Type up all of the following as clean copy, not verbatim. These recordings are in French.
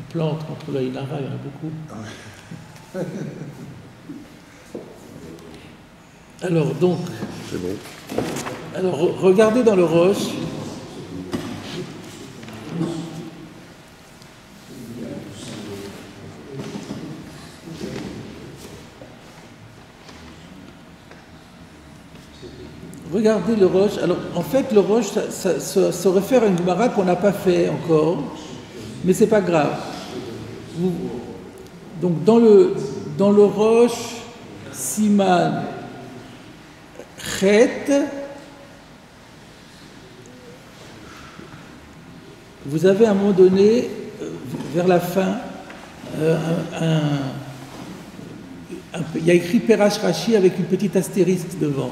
plantes contre l'œil Nara, il y en a beaucoup. Alors, donc, c'est bon. Alors, regardez dans le Rosh. Regardez le Rosh. Alors, en fait, le Rosh, ça se réfère à une Gemara qu'on n'a pas fait encore, mais c'est pas grave. Donc, dans le Rosh, Siman Chet, vous avez à un moment donné, vers la fin, il y a écrit Perash Rashi avec une petite astérisque devant.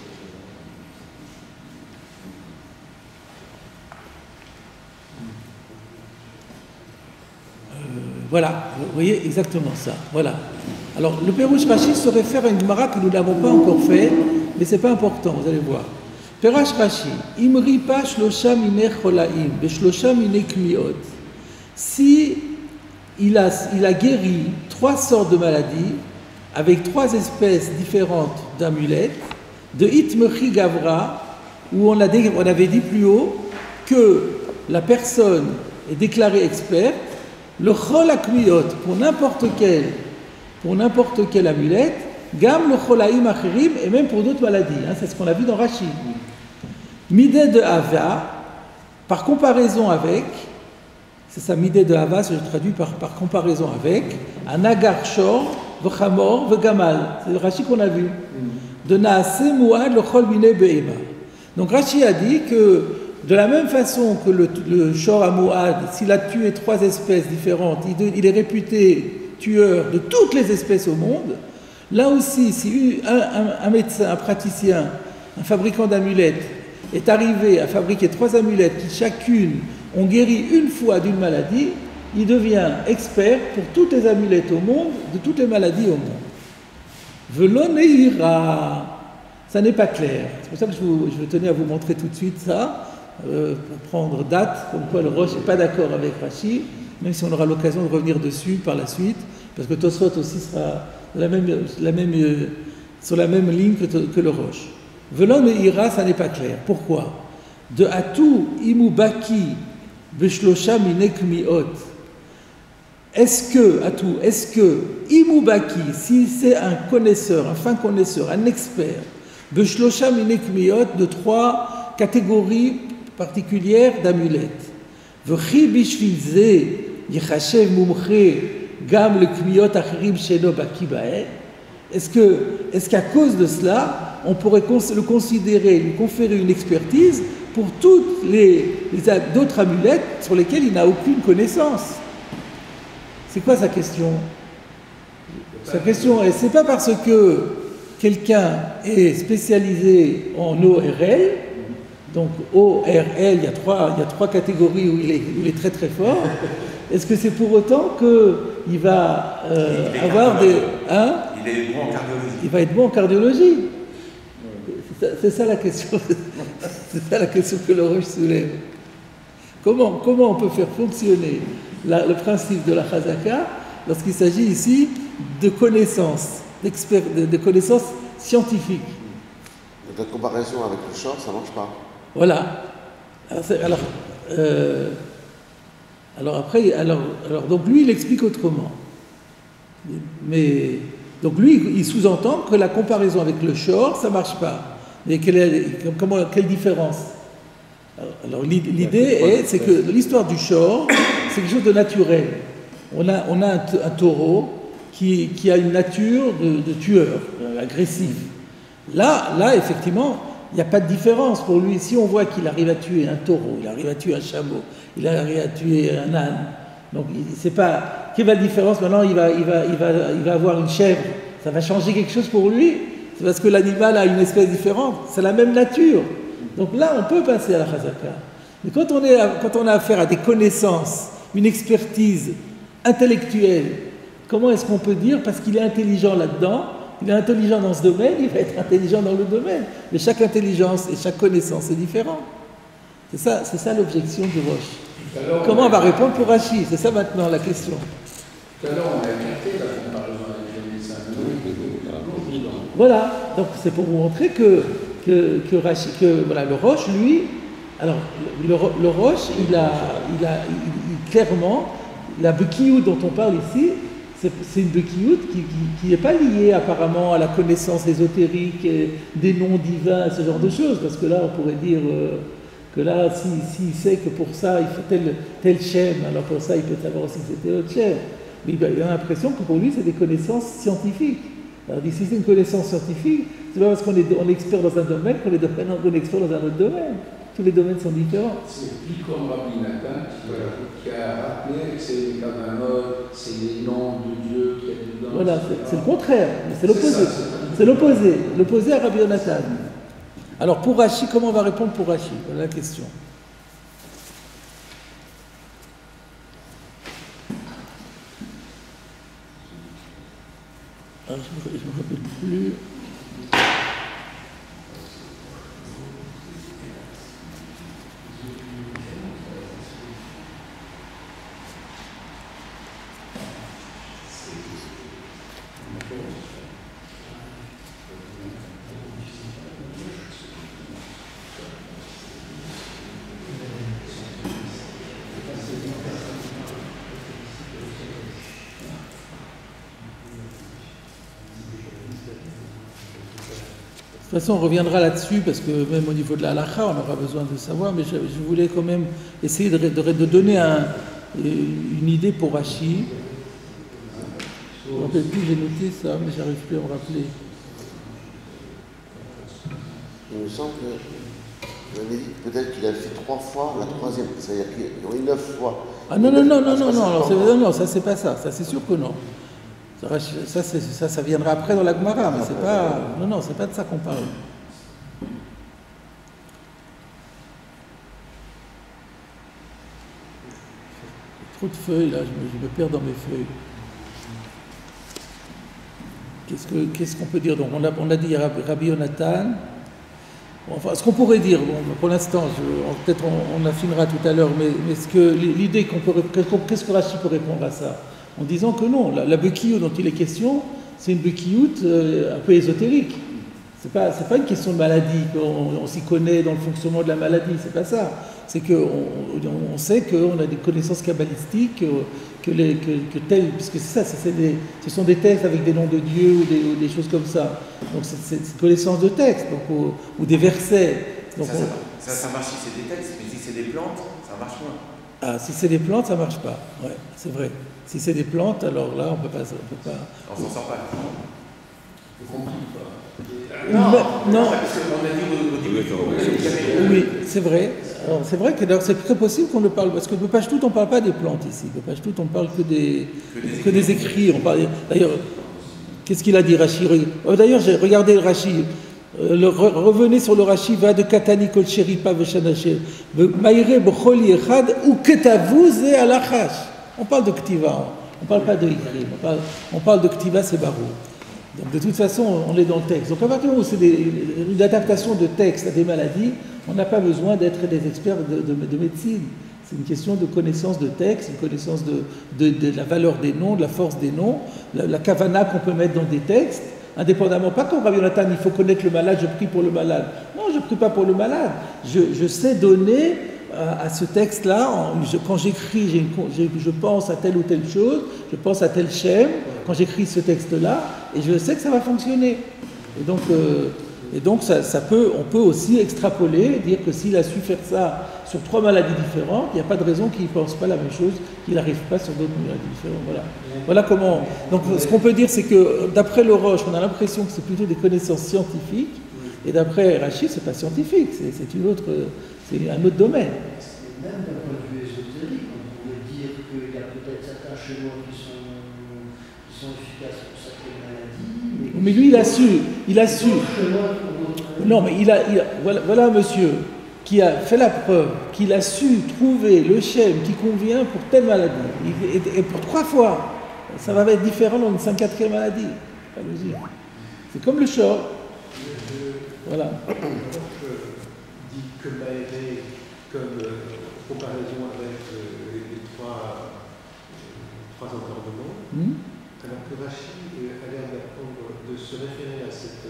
Voilà, vous voyez exactement ça. Voilà. Alors, le Perush Rashi se réfère à une Gemara que nous n'avons pas encore fait, mais ce n'est pas important, vous allez voir. Perash Rashi, Imri pa shlosha mine cholaim, beshlosha mine kmiot. Si il a guéri 3 sortes de maladies, avec 3 espèces différentes d'amulettes, de Hitmechi Gavra, où on avait dit plus haut que la personne est déclarée experte, le chol akmiot, pour n'importe quelle amulette, gam le cholaim achirim, et même pour d'autres maladies, hein, c'est ce qu'on a vu dans Rashi. Midé de Hava, par comparaison avec, c'est ça, Midé de Hava, je traduis par comparaison avec, un agar shor, v'chamor, v'gamal, c'est le Rashi qu'on a vu, de Naase Mouad le chol miné be'ema. Donc Rashi a dit que de la même façon que le Shor à Mouad, s'il a tué 3 espèces différentes, il est réputé tueur de toutes les espèces au monde. Là aussi, si un médecin, un praticien, un fabricant d'amulettes est arrivé à fabriquer 3 amulettes qui chacune ont guéri une fois d'une maladie, il devient expert pour toutes les amulettes au monde, de toutes les maladies au monde. Veloneira, ça n'est pas clair. C'est pour ça que je tenais à vous montrer tout de suite ça. Pour prendre date, comme quoi le Rosh n'est pas d'accord avec Rashi, même si on aura l'occasion de revenir dessus par la suite, parce que Tosfot aussi sera sur la même ligne que le Rosh. Velon et Ira, ça n'est pas clair. Pourquoi? De Atou Imubaki Beshlosha Minekmiot. Est-ce que Imubaki, si c'est un connaisseur, un fin connaisseur, un expert, Beshlosha Minekmiot, de 3 catégories particulière d'amulettes. Est-ce qu'à cause de cela, on pourrait le considérer, lui conférer une expertise pour toutes d'autres amulettes sur lesquelles il n'a aucune connaissance? C'est quoi sa question? Sa question est, c'est pas parce que quelqu'un est spécialisé en ORL. Donc ORL, il y a trois catégories où il est très très fort. Est-ce que c'est pour autant qu'il va avoir des... Hein? Il est bon en cardiologie. Il va être bon en cardiologie. C'est ça la question. C'est ça la question que le Rosh soulève. Comment on peut faire fonctionner le principe de la Chazaka lorsqu'il s'agit ici de connaissances, de connaissances scientifiques? Votre comparaison avec le short, ça ne marche pas. Voilà. Donc lui, il explique autrement. Mais donc lui, il sous-entend que la comparaison avec le shor, ça marche pas. Mais quelle différence? Alors l'idée c'est que l'histoire du shor, c'est quelque chose de naturel. On a un taureau qui a une nature de tueur, agressif. Là, effectivement, il n'y a pas de différence pour lui. Si on voit qu'il arrive à tuer un taureau, il arrive à tuer un chameau, il arrive à tuer un âne, donc c'est pas... Quelle est la différence? Maintenant, il va avoir une chèvre. Ça va changer quelque chose pour lui? C'est parce que l'animal a une espèce différente. C'est la même nature. Donc là, on peut passer à la chazaka. Mais quand on a affaire à des connaissances, une expertise intellectuelle, comment est-ce qu'on peut dire, parce qu'il est intelligent là-dedans, il est intelligent dans ce domaine, il va être intelligent dans le domaine. Mais chaque intelligence et chaque connaissance est différente. C'est ça l'objection du Rosh. Comment on va répondre pour Rachi? C'est ça maintenant la question. Tout à l'heure, on a écarté la comparaison avec les médecins. Voilà, donc c'est pour vous montrer que Rachi, voilà, le Roche, lui, alors le Roche, clairement, la Bekiout dont on parle ici, c'est une Bekiout qui n'est pas liée apparemment à la connaissance ésotérique des noms divins, ce genre de choses, parce que là on pourrait dire que là, s'il sait que pour ça il faut tel Shem, alors pour ça il peut savoir aussi que c'était autre Shem. Mais il a l'impression que pour lui c'est des connaissances scientifiques. Alors si c'est une connaissance scientifique, c'est pas parce qu'on est expert dans un domaine qu'on est expert dans un autre domaine. Tous les domaines sont différents. C'est plus comme Rabbi Nathan qui a rappelé que c'est les Kavanot, c'est les noms de Dieu qui est dedans. Voilà, c'est le contraire, c'est l'opposé. C'est l'opposé à Rabbi Nathan. Alors pour Rachi, comment on va répondre pour Rachi? Voilà la question. Alors, je ne me rappelle plus. De toute façon, on reviendra là-dessus parce que même au niveau de la halakha, on aura besoin de savoir, mais je voulais quand même essayer de donner une idée pour Rachi. Je ne me rappelle plus, j'ai noté ça, mais j'arrive plus à me rappeler. Il me semble que vous avez dit peut-être qu'il a fait 3 fois la troisième, c'est-à-dire qu'il y aurait 9 fois. Ah non, ça c'est pas ça, ça c'est sûr que non. Ça viendra après dans la Gemara, mais c'est pas. Non, c'est pas de ça qu'on parle. Trop de feuilles là, je me perds dans mes feuilles. Qu'est-ce qu'on peut dire? Donc on a dit Rabbi Yonatan. Enfin, ce qu'on pourrait dire, bon, pour l'instant, peut-être on affinera tout à l'heure, mais l'idée qu'est-ce que Rachi peut répondre à ça? En disant que non, la Bekiout dont il est question, c'est une Bekiout un peu ésotérique. C'est pas une question de maladie, qu'on s'y connaît dans le fonctionnement de la maladie, c'est pas ça. C'est qu'on sait qu'on a des connaissances kabbalistiques, puisque c'est ça, ce sont des textes avec des noms de Dieu ou des choses comme ça. Donc c'est une connaissance de texte, donc, ou des versets. Donc, ça marche si c'est des textes, mais si c'est des plantes, ça marche moins. Ah, si c'est des plantes, ça marche pas. Ouais, c'est vrai. Si c'est des plantes, alors là, on peut pas. On s'en sort pas. Vous comprenez pas? Non. Parce qu'on a dit au début. Oui, c'est vrai. Alors, c'est vrai que c'est très possible qu'on ne parle, parce que de Pashtout, on ne parle pas des plantes ici. De Pashtout, on ne parle que des écrits. D'ailleurs, qu'est-ce qu'il a dit, Rachi? D'ailleurs, j'ai regardé le Rachi. Revenez sur le Rachi, va de Katani Kol Sheripa Veshanashe, Maïre Becholi Echad, ou Ketavuz et Alachash. On parle de Ktiva, on ne parle pas de Ikrim, on parle de Ktiva, c'est Barou. Donc de toute façon, on est dans le texte. Donc à partir du moment où c'est une adaptation de texte à des maladies, on n'a pas besoin d'être des experts de médecine. C'est une question de connaissance de texte, une connaissance de la valeur des noms, de la force des noms, la kavana qu'on peut mettre dans des textes, indépendamment, pas comme Rabbi Yonatan, il faut connaître le malade, je prie pour le malade. Non, je ne prie pas pour le malade. Je sais donner à ce texte-là, quand j'écris, je pense à telle ou telle chose, je pense à tel Shem, quand j'écris ce texte-là, et je sais que ça va fonctionner. Et donc on peut aussi extrapoler, dire que s'il a su faire ça sur 3 maladies différentes, il n'y a pas de raison qu'il ne pense pas la même chose, qu'il n'arrive pas sur d'autres maladies différentes. Voilà comment. Donc ce qu'on peut dire, c'est que d'après le Roche, on a l'impression que c'est plutôt des connaissances scientifiques, et d'après Rachi, c'est pas scientifique, c'est un autre domaine. Même d'un point de vue ésotérique, on pourrait dire qu'il y a peut-être certains chemins qui sont efficaces pour certaines maladies. Mais lui, il a su. Non, mais voilà un monsieur qui a fait la preuve, qu'il a su trouver le Shem qui convient pour telle maladie. Et pour 3 fois, ça va être différent dans une 54e maladie. C'est comme le short. Voilà. Dit que Maéré, comme comparaison avec trois environnements, alors que Rachid a l'air de se référer à cette,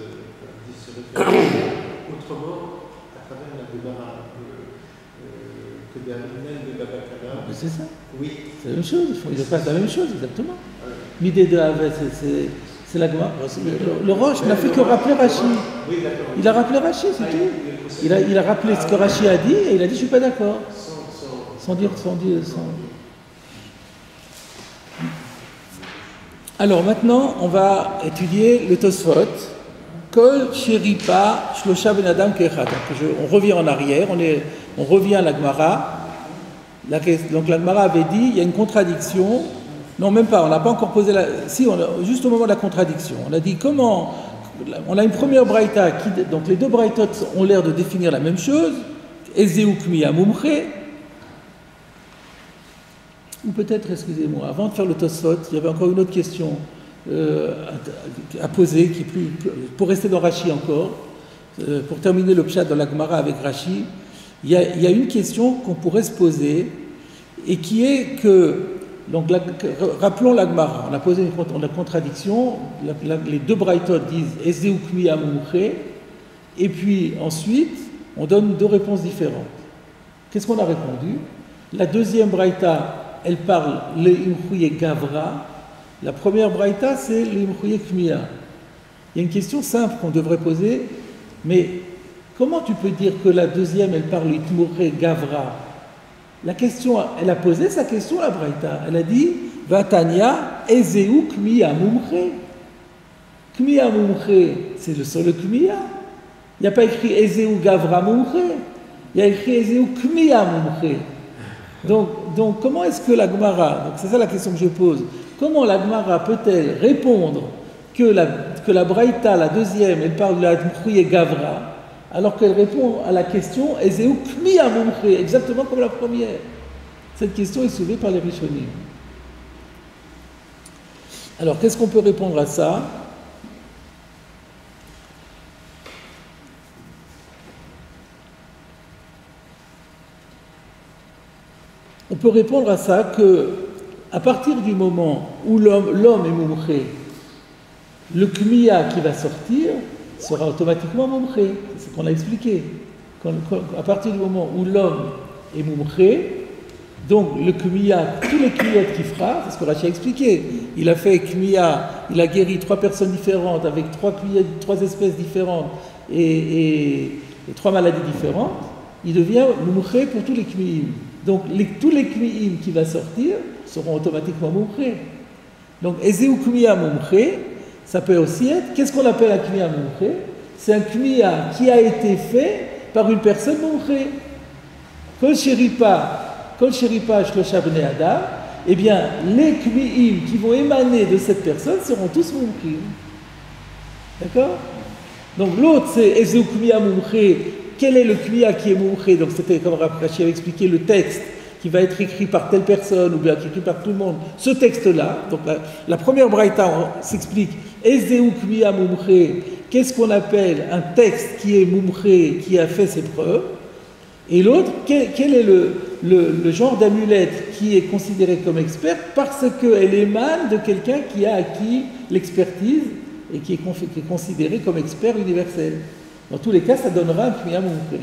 autrement à travers la Gemara que Bernel de Babakala. C'est ça. Oui. C'est la même chose. Il passe la même chose, exactement. L'idée de Havet, c'est la Gemara. Le Roche n'a fait que rappeler Rachid. Oui, d'accord. Il a rappelé Rachid, c'est tout. Il a rappelé ce que Rachid a dit et il a dit je suis pas d'accord. Sans dire. Alors maintenant, on va étudier le Tosfot. Kol Sheripa Shlosha Ben Adam Kechad. On revient en arrière, on revient à la Gemara. Donc la Gemara avait dit il y a une contradiction. Non, même pas, on n'a pas encore posé la. Si, juste au moment de la contradiction. On a dit comment. On a une première braïta donc les deux braïtot ont l'air de définir la même chose. Ezeu Kmiya Mumche. Ou peut-être, excusez-moi, avant de faire le Tosfot, il y avait encore une autre question à poser, qui est plus, pour rester dans Rashi encore, pour terminer le pshat dans la Gemara avec Rashi, il y a une question qu'on pourrait se poser, et qui est que, donc rappelons la Gemara, on a posé une contradiction, les deux braïtot disent « Ezeu Kmiya Mumche », et puis ensuite, on donne deux réponses différentes. Qu'est-ce qu'on a répondu? La deuxième braïta, elle parle le imchouye gavra. La première braïta, c'est le imchouye kmiya. Il y a une question simple qu'on devrait poser, mais comment tu peux dire que la deuxième, elle parle le imchouye gavra? La question, elle a posé sa question, la braïta. Elle a dit Vatania ezeu kmiya mumche. Kmiya mumche, c'est le seul kmiya. Il n'y a pas écrit ezeu gavra mumche. Il y a écrit ezeu kmiya mumche. Donc, comment est-ce que la Gemara, donc c'est ça la question que je pose, comment la Gemara peut-elle répondre que la Braïta, la deuxième, elle parle de la Mchouye Gavra, alors qu'elle répond à la question Ezeu Kmiya Mumche, exactement comme la première? Cette question est soulevée par les Rishonim. Alors, qu'est-ce qu'on peut répondre à ça? On peut répondre à ça que, à partir du moment où l'homme est mumche, le kmiya qui va sortir sera automatiquement mumche. C'est ce qu'on a expliqué. À partir du moment où l'homme est mumche, donc le kmiya, tous les kmiyot qu'il fera, c'est ce que Rashi a expliqué. Il a fait kmiya, il a guéri 3 personnes différentes avec 3 espèces différentes et 3 maladies différentes. Il devient mumche pour tous les kmiyim. Donc tous les kmi'im qui va sortir seront automatiquement mumche. Donc ezeu kmiya mumche, ça peut aussi être, qu'est-ce qu'on appelle un kmiya mumche? C'est un kmiya qui a été fait par une personne mumche. Kol sheripa shlosha bnei adam, eh bien les kmi'im qui vont émaner de cette personne seront tous mumchim. D'accord? Donc l'autre c'est ezeu kmiya mumche. Quel est le kmiya qui est mumche? Donc c'était, comme Rashi avait expliqué, le texte qui va être écrit par telle personne ou bien écrit par tout le monde. Ce texte-là, donc la première braïta s'explique ezeu kmiya mumche. Qu'est-ce qu'on appelle un texte qui est mumche, qui a fait ses preuves? Et l'autre, quel est le genre d'amulette qui est considéré comme expert parce qu'elle émane de quelqu'un qui a acquis l'expertise et qui est considéré comme expert universel. Dans tous les cas, ça donnera un kmiya mumche.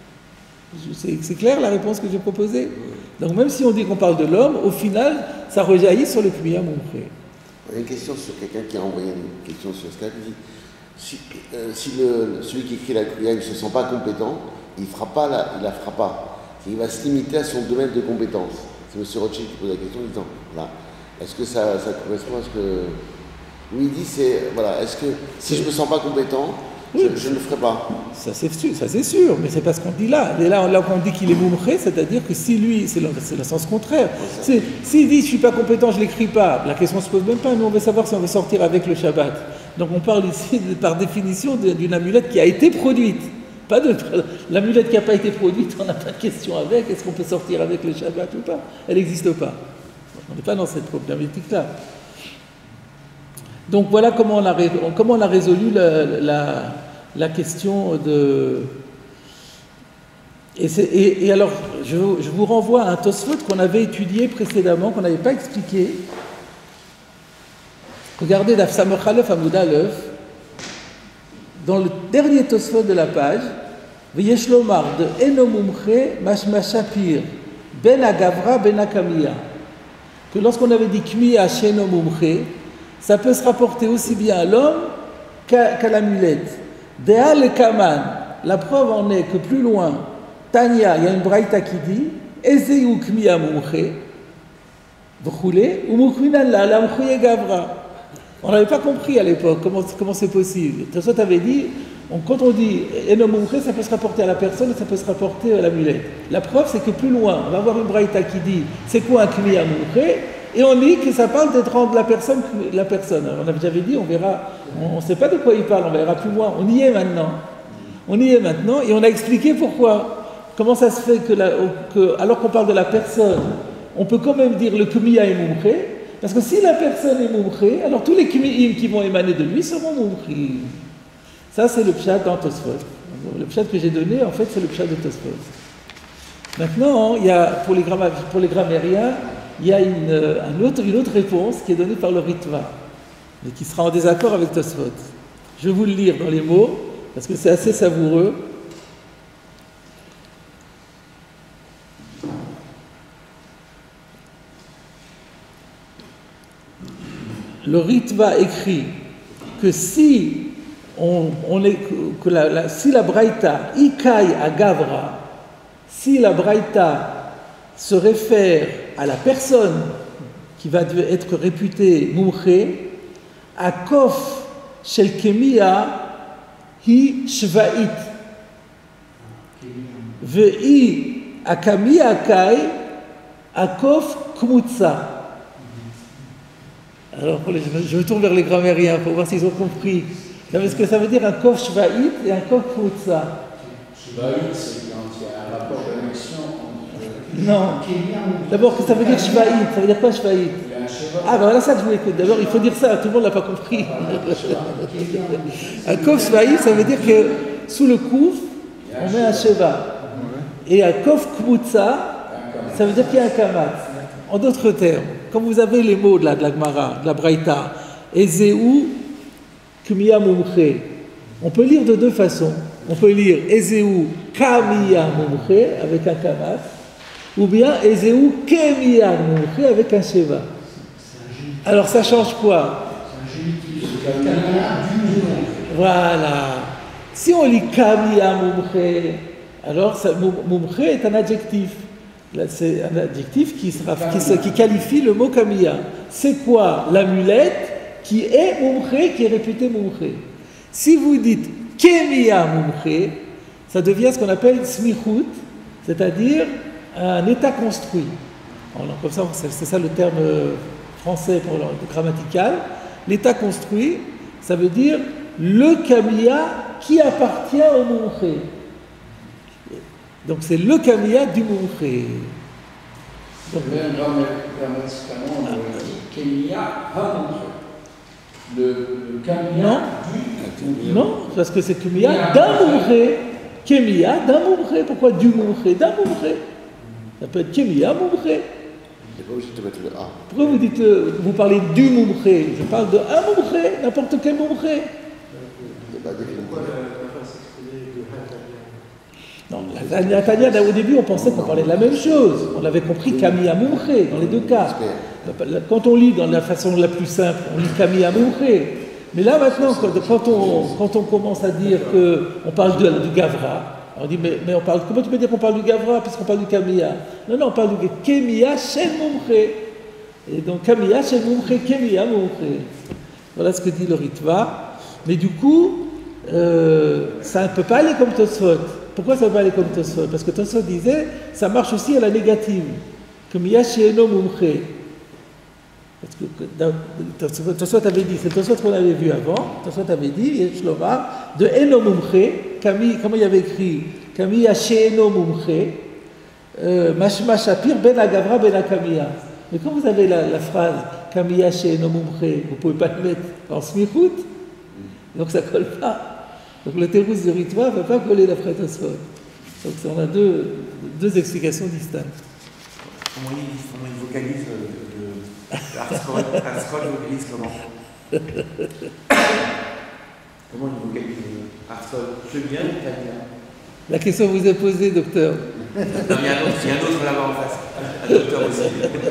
C'est clair la réponse que j'ai proposée? Donc même si on dit qu'on parle de l'homme, au final, ça rejaillit sur le kmiya mumche. Il y a une question sur quelqu'un qui a envoyé une question sur Skype. Il dit si celui qui écrit la kmiya ne se sent pas compétent, il la fera pas. Il va se limiter à son domaine de compétence. C'est M. Rothschild qui pose la question en disant voilà, est-ce que ça correspond à ce que. Oui, il dit voilà, est-ce que si je ne me sens pas compétent, je ne le ferai pas. Ça c'est sûr, mais c'est pas ce qu'on dit là. Et là on dit qu'il est mumche, c'est-à-dire que si lui, c'est le sens contraire. S'il dit je suis pas compétent, je l'écris pas, la question se pose même pas. Nous on veut savoir si on veut sortir avec le Shabbat. Donc on parle ici par définition d'une amulette qui a été produite. Pas de l'amulette qui n'a pas été produite, on n'a pas de question avec. Est-ce qu'on peut sortir avec le Shabbat ou pas? Elle n'existe pas. On n'est pas dans cette problématique-là. Donc voilà comment on a résolu la question de... Et alors, je vous renvoie à un Tosfot qu'on avait étudié précédemment, qu'on n'avait pas expliqué, Regardez Daf Samach Aleph Amoud Aleph, dans le dernier Tosfot de la page, V'yesh lomar de Eno Mumche Mashma Shapir Ben Agavra Ben Akamiya, que lorsqu'on avait dit Kmiya Sheno Mumche, ça peut se rapporter aussi bien à l'homme qu'à l'amulette. Dea le Kaman, la preuve en est que plus loin, Tanya, il y a une braïta qui dit Ezeu Kmiya Mumche, V'choulé, ou Mukminan la Mumche Gavra. On n'avait pas compris à l'époque comment c'est possible. Tosfot avait dit, quand on dit Eno Mumche, ça peut se rapporter à la personne et ça peut se rapporter à l'amulette. La preuve, c'est que plus loin, on va avoir une braïta qui dit c'est quoi un Kmiya Mumche, et on dit que ça parle d'être rendre la personne. Alors, on avait déjà dit, on verra, on ne sait pas de quoi il parle, on verra plus loin. On y est maintenant. On y est maintenant et on a expliqué pourquoi. Comment ça se fait que alors qu'on parle de la personne, on peut quand même dire le Kmiya est Mumche. Parce que si la personne est Mumche, alors tous les Kmi'im qui vont émaner de lui seront Mumche. Ça, c'est le pshat dans Tosfot. Le pshat que j'ai donné, en fait, c'est le pshat de Tosfot. Maintenant, il y a, pour les grammairiens, il y a une autre réponse qui est donnée par le Ritva, mais qui sera en désaccord avec Tosfot. Je vais vous le lire dans les mots, parce que c'est assez savoureux. Le Ritva écrit que si si la Braïta Ikai à Gavra, si la Braïta se réfère à la personne qui va être réputée Mumche, Akof Shel Kemiya Hi Shva'it, Ve'i Akamiya Kai Akof Kmutsa. Alors, je me tourne vers les grammairiens pour voir s'ils ont compris. Parce que ça veut dire un kof shva'it et un kof kmutsa. Shva'it, c'est quand il y a un rapport d'annexion entre... Non. D'abord, ça veut dire shva'it. Ça veut dire quoi shva'it? Ah, ben voilà ça que je voulais écouter. D'abord, il faut dire ça, tout le monde ne l'a pas compris. Un kof shva'it, ça veut dire que sous le kouf, on met un sheva. Et un kof kmutsa, ça veut dire qu'il y a un kamat. En d'autres termes, quand vous avez les mots de la Gemara, de la Braïta, Ezeu Kmiya Mumche, on peut lire de deux façons. On peut lire Ezeu Kamiya Mumche avec un kamat, ou bien Ezeu Kemiya Mumche avec un sheva. Alors ça change quoi? Voilà. Si on lit Kamiya Mumche, alors Mumche est un adjectif. Là, c'est un adjectif qui qualifie le mot Kamiya. C'est quoi l'amulette qui est Mumche, qui est réputée Mumche? Si vous dites Kemiya Mumche, ça devient ce qu'on appelle Smichut, c'est-à-dire un état construit. Alors, comme ça, c'est ça le terme français pour le grammatical. L'état construit, ça veut dire le Kamiya qui appartient au Mumche. Donc c'est le Kamiya du Mumche. Même grammaticalement, on dit Kemiya ha-Mumche. Le Kamiya du... Non, parce que c'est Kemiya d'un Mumche. Kemiya d'un Mumche. Pourquoi du Mumche? D'un Mumche. Ça peut être Kemiya Mumche. C'est pas obligé de mettre le A. Pourquoi vous dites, vous parlez du Mumche? Je parle de un Mumche, n'importe quel Mumche. Non, la Tanya, au début, on pensait qu'on parlait de la même chose. On avait compris Kamiya Mumche dans les deux cas. Quand on lit dans la façon la plus simple, on lit Kamiya Mumche. Mais là, maintenant, quand on commence à dire qu'on parle du Gavra, on dit, mais on parle, comment tu peux dire qu'on parle du Gavra puisqu'on parle du Kamiya? Non, on parle du Kemiya Shel Mumche. Et donc, Kamiya Shel Mumche, Kemiya Mumche. Voilà ce que dit le Ritva. Mais du coup, ça ne peut pas aller comme Tosfot. Pourquoi ça ne peut pas aller comme Tosfot? Parce que Tosfot disait, ça marche aussi à la négative. Kemiya Sheno Mumche. Parce que Tosfot avait dit, c'est Tosfot qu'on avait vu avant, Tosfot avait dit, Shlomar, de Eno Mumche, comment il y avait écrit, Kamiya Sheno Mumche, Mashma Shapir ben Agavra ben Akamiya. Mais quand vous avez la phrase Kamiya Sheno Mumche, vous ne pouvez pas le mettre en smichut, donc ça ne colle pas. Donc le thérousse du Ritva ne va pas coller d'après Tosfot. Donc on a deux explications distinctes. Comment il vocalise Arsrod vocalise comment? Comment il faut calculer Arthur, je viens de Camilla. La question vous est posée, docteur. Non, il y a un autre là-bas en face. Un docteur aussi.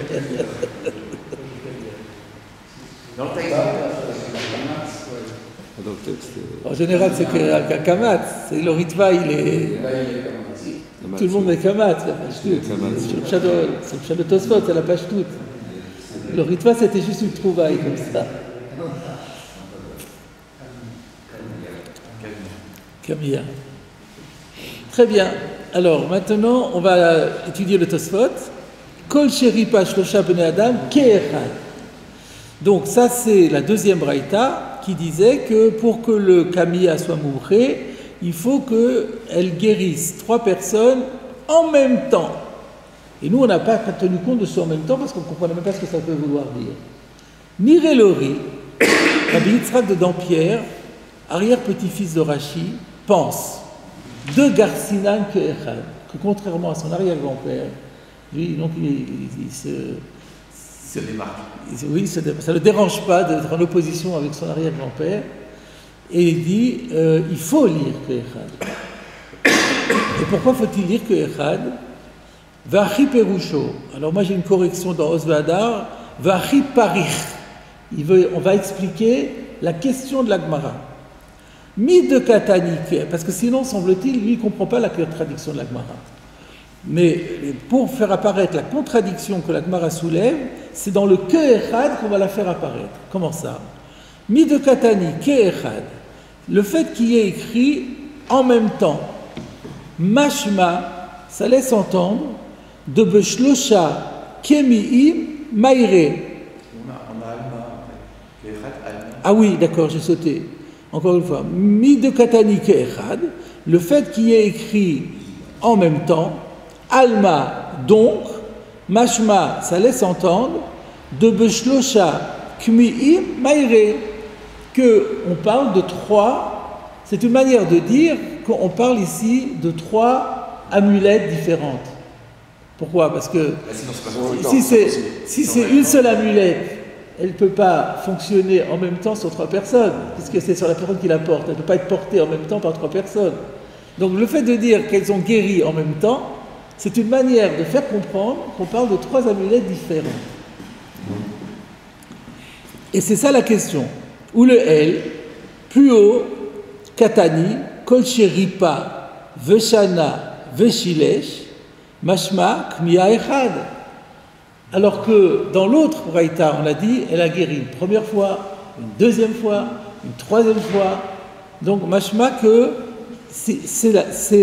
Dans le texte. En général, c'est qu'un kamat. C'est le ritva, il est. Tout le monde est kamat. C'est le pshat de Tosfot, c'est la page toute. Le ritva, c'était juste une trouvaille comme ça. Camilla. Très bien. Alors, maintenant, on va étudier le Tosfot. Kol sheripa shlosha bnei adam ke'echad. Donc, ça, c'est la deuxième braïta qui disait que pour que le Camilla soit mouché, il faut qu'elle guérisse 3 personnes en même temps. Et nous, on n'a pas tenu compte de ça en même temps parce qu'on ne comprenait même pas ce que ça peut vouloir dire. Niré Lori, Rabbi Yitzhak de Dampierre, arrière-petit-fils de Rashi, pense de Garcinan que Echad, que contrairement à son arrière-grand-père, lui, donc il se démarque. Oui, ça ne le dérange pas d'être en opposition avec son arrière-grand-père. Et il dit, il faut lire que Echad. Et pourquoi faut-il lire que Echad? Vachi Perusho. Alors moi j'ai une correction dans Osvadar. Vachi Parich. On va expliquer la question de la Gemara. Mi de Katani, parce que sinon, semble-t-il, lui, il ne comprend pas la contradiction de la Gemara. Mais pour faire apparaître la contradiction que la Gemara soulève, c'est dans le que Echad qu'on va la faire apparaître. Comment ça? Mi de Katani, que Echad. Le fait qu'il y ait écrit en même temps, Mashma, ça laisse entendre, de Beshlosha, Kemi'im, Maïre. On a Alma, en fait. Alma. Ah oui, d'accord, j'ai sauté. Encore une fois, Mi de Katani ke Echad, le fait qu'il y ait écrit en même temps, Alma, donc, Mashma, ça laisse entendre, de Beshlosha, Kmi'im, Maïre, qu'on parle de 3, c'est une manière de dire qu'on parle ici de 3 amulettes différentes. Pourquoi? Parce que si c'est une seule amulette, elle ne peut pas fonctionner en même temps sur 3 personnes, puisque c'est sur la personne qui la porte. Elle ne peut pas être portée en même temps par 3 personnes. Donc le fait de dire qu'elles ont guéri en même temps, c'est une manière de faire comprendre qu'on parle de 3 amulettes différentes. Et c'est ça la question. Ou le El, plus haut, Katani, Kol Sheripa, Veshana, Veshilesh, Mashma, Kmiya Echad. Alors que dans l'autre braïta, on l'a dit, elle a guéri une première fois, une deuxième fois, une troisième fois. Donc, mashma que c'est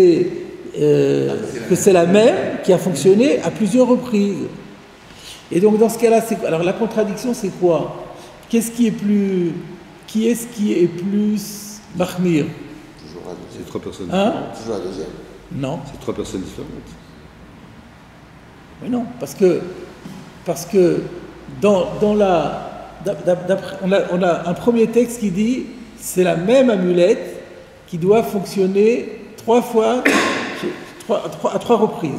la même qui a fonctionné à plusieurs reprises. Et donc, dans ce cas-là, alors la contradiction, c'est quoi? Qui est-ce qui est plus mahmir? Toujours la deuxième. C'est 3 personnes Hein? différentes. Toujours la deuxième. Non. C'est 3 personnes différentes. Mais non, parce que on a un premier texte qui dit c'est la même amulette qui doit fonctionner 3 fois, à 3 reprises.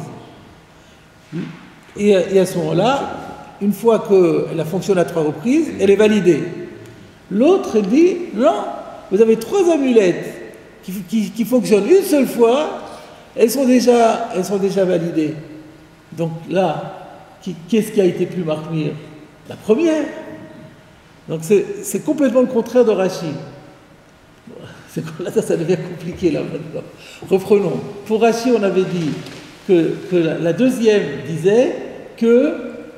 Et à ce moment-là, une fois qu'elle a fonctionné à 3 reprises, elle est validée. L'autre dit non, vous avez 3 amulettes qui fonctionnent une seule fois, elles sont déjà validées. Donc là, qu'est-ce qui a été plus marmire? La première. Donc c'est complètement le contraire de Rashi. Là, ça devient compliqué là maintenant. Reprenons. Pour Rashi, on avait dit que la deuxième disait que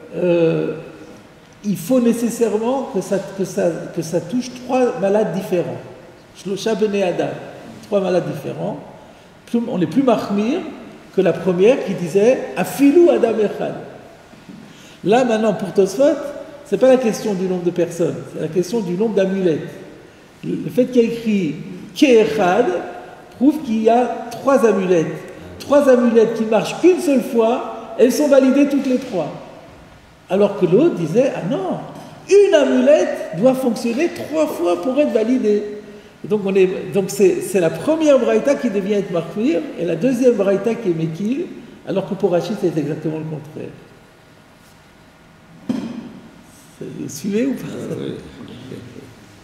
il faut nécessairement que ça touche 3 malades différents. Shlosha bnei adam, 3 malades différents. On est plus marmire que la première qui disait Afilou Adam Echad. Là maintenant pour Tosfot, c'est pas la question du nombre de personnes, c'est la question du nombre d'amulettes. Le fait qu'il y ait écrit Ke'echad prouve qu'il y a 3 amulettes. 3 amulettes qui marchent qu'une seule fois, elles sont validées toutes les 3. Alors que l'autre disait ah non, une amulette doit fonctionner 3 fois pour être validée. Et donc c'est la première braïta qui devient être marquir et la deuxième braïta qui est mekil, alors que pour Rachid c'est exactement le contraire. Vous suivez ou pas?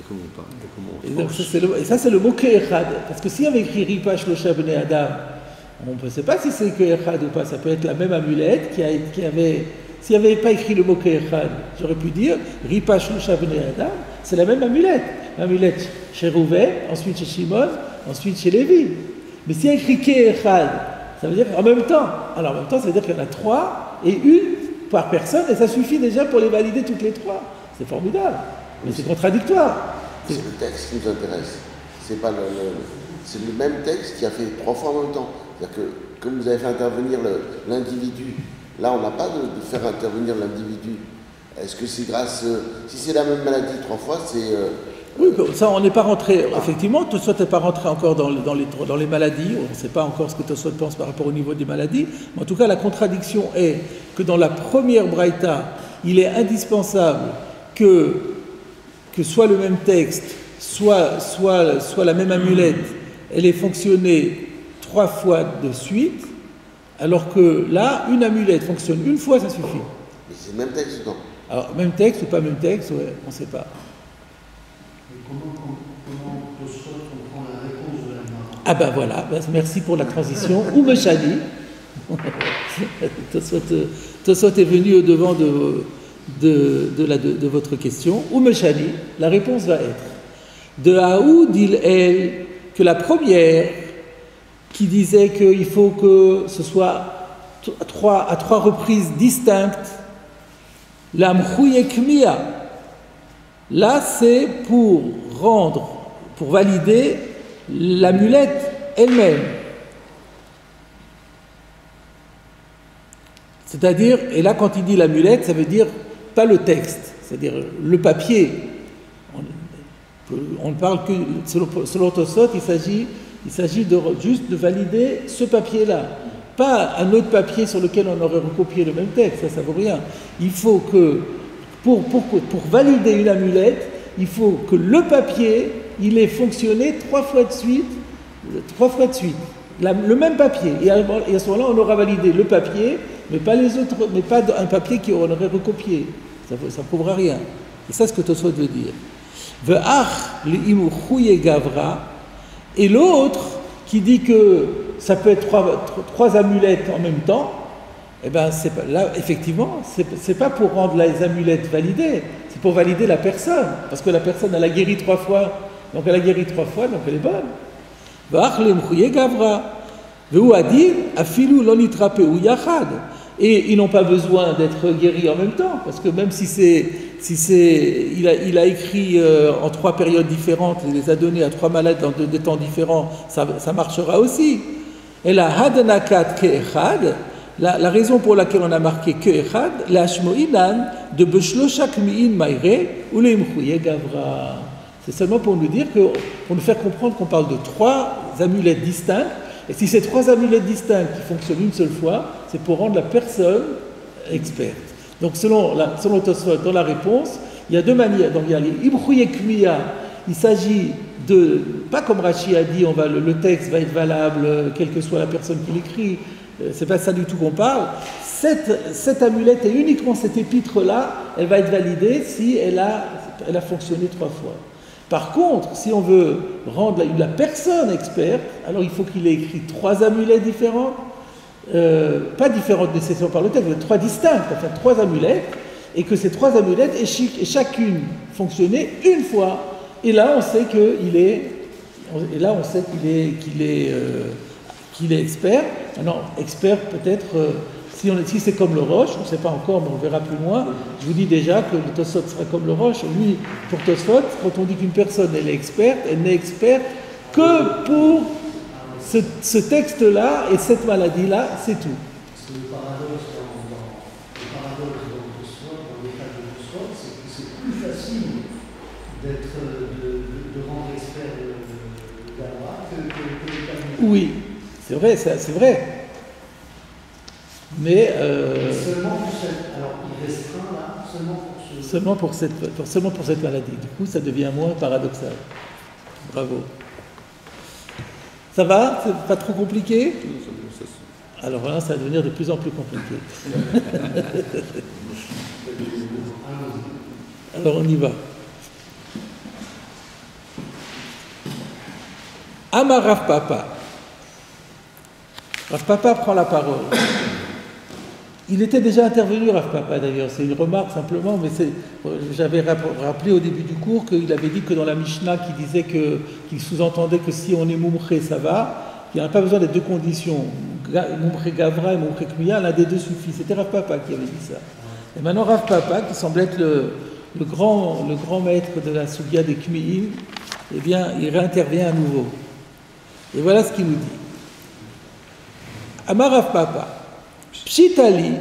comment on parle, comment on Et donc, tranche. ça, c'est le mot Ke'echad. Parce que si on avait écrit Ripa Shlosha Bnei Adam, on ne sait pas si c'est Ke'echad ou pas. Ça peut être la même amulette qui avait. S'il n'y avait pas écrit le mot Ke'echad, j'aurais pu dire Ripa Shlosha Bnei Adam, c'est la même amulette. L'amulette chez Rouven, ensuite chez Shimon, ensuite chez Lévi. Mais s'il y a écrit Ke'echad, ça veut dire en même temps. Alors en même temps, ça veut dire qu'il y en a 3 et une par personne, et ça suffit déjà pour les valider toutes les 3. C'est formidable. Mais c'est contradictoire. C'est le texte qui nous intéresse. C'est pas c'est le même texte qui a fait 3 fois en même temps. C'est-à-dire que comme vous avez fait intervenir l'individu, là on n'a pas de faire intervenir l'individu. Est-ce que c'est grâce... si c'est la même maladie 3 fois, c'est... Oui, ça on n'est pas rentré, effectivement, Tosfot n'est pas rentré encore dans les maladies, on ne sait pas encore ce que Tosfot pense par rapport au niveau des maladies, mais en tout cas la contradiction est que dans la première braïta, il est indispensable que soit le même texte, soit la même amulette, elle ait fonctionné 3 fois de suite, alors que là, une amulette fonctionne une fois, ça suffit. Mais c'est le même texte, non? Alors, même texte ou pas même texte, ouais, on ne sait pas. Comment Tosfot comprend la réponse de la Gemara? Ah ben voilà, merci pour la transition. Ou Meshani. Tosfot est venu au-devant de votre question. Ou Meshani, la réponse va être de Haoud il que la première qui disait qu'il faut que ce soit à 3 reprises distinctes, la Mchuyekmiya, là c'est pour valider l'amulette elle-même. C'est-à-dire, et là quand il dit l'amulette, ça veut dire pas le texte, c'est-à-dire le papier. On ne parle que, selon Tosfot, il s'agit juste de valider ce papier-là. Pas un autre papier sur lequel on aurait recopié le même texte, ça ne vaut rien. Il faut que, pour valider une amulette, il faut que le papier, il ait fonctionné 3 fois de suite, le même papier. Et à ce moment-là, on aura validé le papier, mais pas les autres, mais pas un papier qui aurait recopié. Ça ne prouvera rien. C'est ça ce que Tosfot veut dire. Ve'ach li'imuchuye gavra, et l'autre qui dit que ça peut être 3 amulettes en même temps, eh ben là effectivement c'est pas pour rendre les amulettes validées, c'est pour valider la personne, parce que la personne elle a guéri 3 fois, donc elle a guéri 3 fois, donc elle est bonne. Ve'ach li'imuchuye gavra, ve'u adin afilu lo nitrapeu yachad. Et ils n'ont pas besoin d'être guéris en même temps, parce que même il a écrit en 3 périodes différentes, il les a donnés à 3 malades dans des temps différents, ça marchera aussi. Et la hadanakat ke'echad, la raison pour laquelle on a marqué ke'echad, la shmo'inan de beshloshak mi'in maire ou le imchouye gavra. C'est seulement pour nous dire pour nous faire comprendre qu'on parle de 3 amulettes distinctes. Et si ces 3 amulettes distinctes qui fonctionnent une seule fois, c'est pour rendre la personne experte. Donc selon Tosfot, dans la réponse, il y a 2 manières. Donc il y a les Ibchuyekmiya, il s'agit de, pas comme Rashi a dit, le texte va être valable, quelle que soit la personne qui l'écrit, c'est pas ça du tout qu'on parle. Cette amulette et uniquement cette épître-là, elle va être validée si elle a fonctionné 3 fois. Par contre, si on veut rendre la personne experte, alors il faut qu'il ait écrit 3 amulettes différentes, pas différentes nécessairement par le texte, mais 3 distinctes, enfin 3 amulettes, et que ces 3 amulettes aient chacune fonctionné une fois. Et là, on sait qu'il est expert. Alors, expert peut-être. Si c'est comme le Roche, on ne sait pas encore, mais on verra plus loin. Je vous dis déjà que le Tosfot sera comme le Roche. Lui, pour Tosfot, quand on dit qu'une personne elle est experte, elle n'est experte que pour ce texte-là et cette maladie-là, c'est tout. C'est le paradoxe dans Tosfot, dans les cas de Tosfot, c'est que c'est plus facile de rendre expert le Gavra que les cas de... Oui, c'est vrai, c'est vrai. Mais seulement pour cette, alors il restreint là, seulement pour cette maladie. Du coup, ça devient moins paradoxal. Bravo. Ça va? C'est pas trop compliqué? Alors là, ça va devenir de plus en plus compliqué. Alors on y va. Amar Rav Papa. Rav Papa prend la parole. Il était déjà intervenu, Rav Papa d'ailleurs, c'est une remarque simplement, mais j'avais rappelé au début du cours qu'il avait dit que dans la Mishnah, qu'il sous-entendait que si on est Moumré, ça va, qu'il n'y a pas besoin des deux conditions, Moumré Gavra et Moumré Kmiya, l'un des deux suffit. C'était Rav Papa qui avait dit ça. Et maintenant Rav Papa, qui semble être le grand maître de la Sougia des Kmi'im, eh bien, il réintervient à nouveau. Et voilà ce qu'il nous dit. Amar Rav Papa. Pshitali,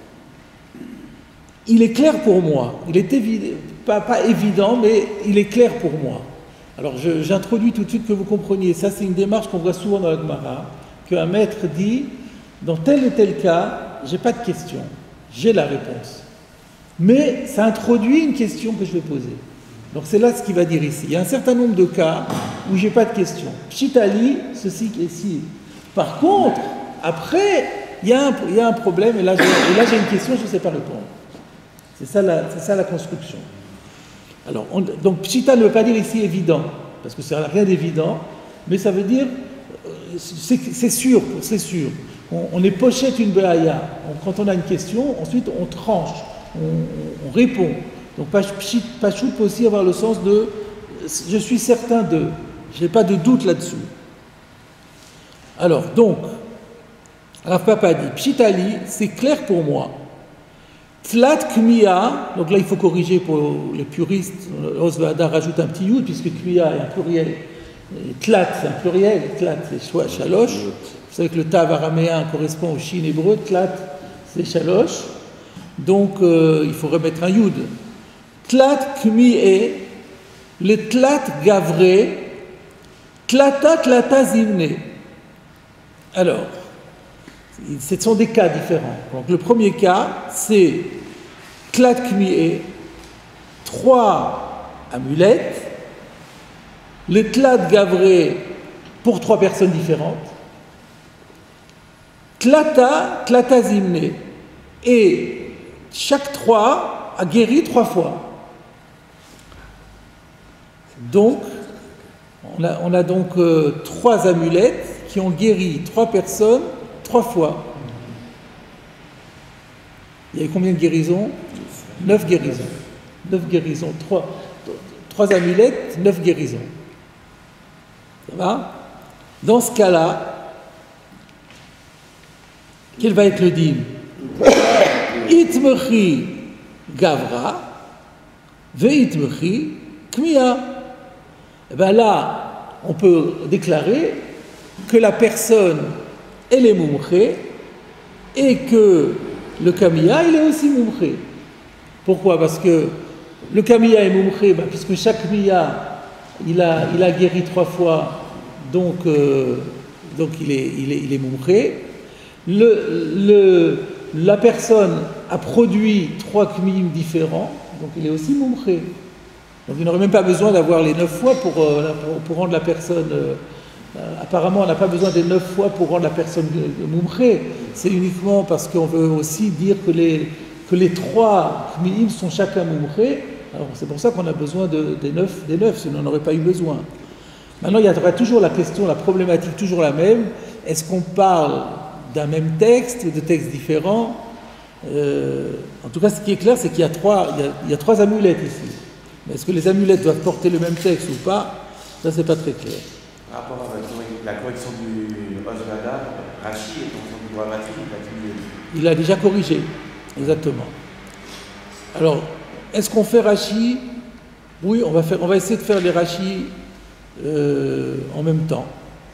il est clair pour moi. Il est pas évident, mais il est clair pour moi. Alors j'introduis tout de suite que vous compreniez. Ça, c'est une démarche qu'on voit souvent dans la Gemara, qu'un maître dit, dans tel et tel cas, j'ai pas de question, j'ai la réponse. Mais ça introduit une question que je vais poser. Donc c'est là ce qu'il va dire ici. Il y a un certain nombre de cas où j'ai pas de question. Pshitali, ceci et ci. Par contre, après, il y a un problème, et là j'ai une question, je ne sais pas répondre. C'est ça la construction. Alors, donc pshita ne veut pas dire ici évident, parce que c'est rien d'évident, mais ça veut dire, c'est sûr. On est pochette une béaya. Quand on a une question, ensuite on tranche, on répond. Donc pashut peut aussi avoir le sens de je suis certain de, je n'ai pas de doute là-dessus. Alors, donc, Rav Papa dit, Pshitali, c'est clair pour moi. Tlat Kmiya, donc là il faut corriger pour les puristes, Osvada rajoute un petit yud, puisque Kmiya est un pluriel. Et Tlat, c'est un pluriel, Tlat, c'est Shalosh. Vous savez que le Tav araméen correspond au Shin hébreu, Tlat, c'est Shalosh. Donc il faut remettre un yud. Tlat Kmiye, le Tlat Gavre, Tlata Zimne. Alors, ce sont des cas différents. Donc le premier cas, c'est Tlat Kmi'e, 3 amulettes, le Tlat Gavré pour 3 personnes différentes, Tlata Zimne, et chaque 3 a guéri 3 fois. Donc, on a donc 3 amulettes qui ont guéri 3 personnes 3 fois. Il y avait combien de guérisons? 9 guérisons. 9 guérisons. 3 amulettes, 9 guérisons. Ça va? Dans ce cas-là, quel va être le dîme? Itmechi Gavra, Veitmechi Kmiya. Et bien là, on peut déclarer que la personne elle est moumré, et que le kamiya, il est aussi moumré. Pourquoi? Parce que le kamiya est moumré, puisque chaque miya, il a guéri 3 fois, donc il est moumré. La personne a produit 3 kmiyim différents, donc il est aussi moumré. Donc il n'aurait même pas besoin d'avoir les 9 fois pour rendre la personne... apparemment, on n'a pas besoin des 9 fois pour rendre la personne moumré. C'est uniquement parce qu'on veut aussi dire que les 3 kmi'im sont chacun moumré. Alors c'est pour ça qu'on a besoin des 9, sinon on n'aurait pas eu besoin. Maintenant, il y aura toujours la question, la problématique toujours la même. Est-ce qu'on parle d'un même texte ou de textes différents? En tout cas, ce qui est clair, c'est qu'il y a 3 amulettes ici. Mais est-ce que les amulettes doivent porter le même texte ou pas? Ça, c'est pas très clair. Par rapport à la correction du Osvada, Rashi est en train de voir Matri, il a déjà corrigé, exactement. Alors, est-ce qu'on fait Rashi? Oui, on va essayer de faire les Rashi en même temps.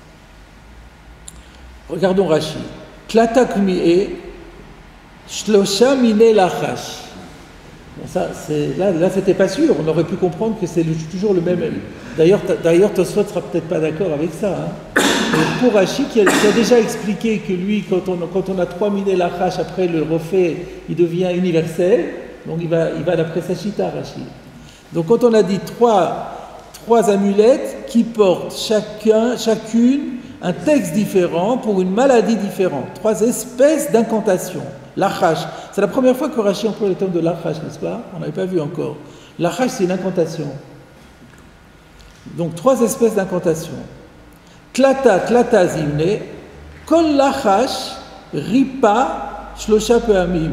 Regardons Rashi. Tlata Kmi'e, Shlosha Mine Lachash. Bon, ça, là c'était pas sûr, on aurait pu comprendre que c'est toujours le même. D'ailleurs Tosfot sera peut-être pas d'accord avec ça. Hein. Pour Rashi, qui a déjà expliqué que lui, quand on a 3 miné lachash, après le refait, il devient universel, donc il va d'après sa chita, Rashi. Donc quand on a dit 3 amulettes qui portent chacune un texte différent pour une maladie différente, 3 espèces d'incantations. Lachash, c'est la première fois que Rashi emploie le terme de lachash, n'est-ce pas? On n'avait pas vu encore. Lachash, c'est une incantation. Donc 3 espèces d'incantations. Tlata zimne, kol lachash, ripa, shlosha peamim.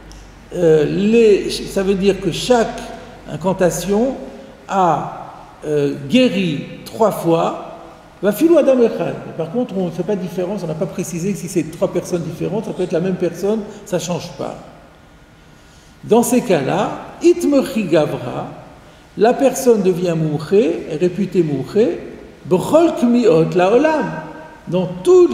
Ça veut dire que chaque incantation a guéri 3 fois. Va filou Adam Echad. Par contre, on ne fait pas de différence, on n'a pas précisé que si c'est 3 personnes différentes, ça peut être la même personne, ça ne change pas. Dans ces cas-là, Itmechi Gavra, la personne devient mouché, est réputée mouché, B'chol Kmiot Laolam, dans toutes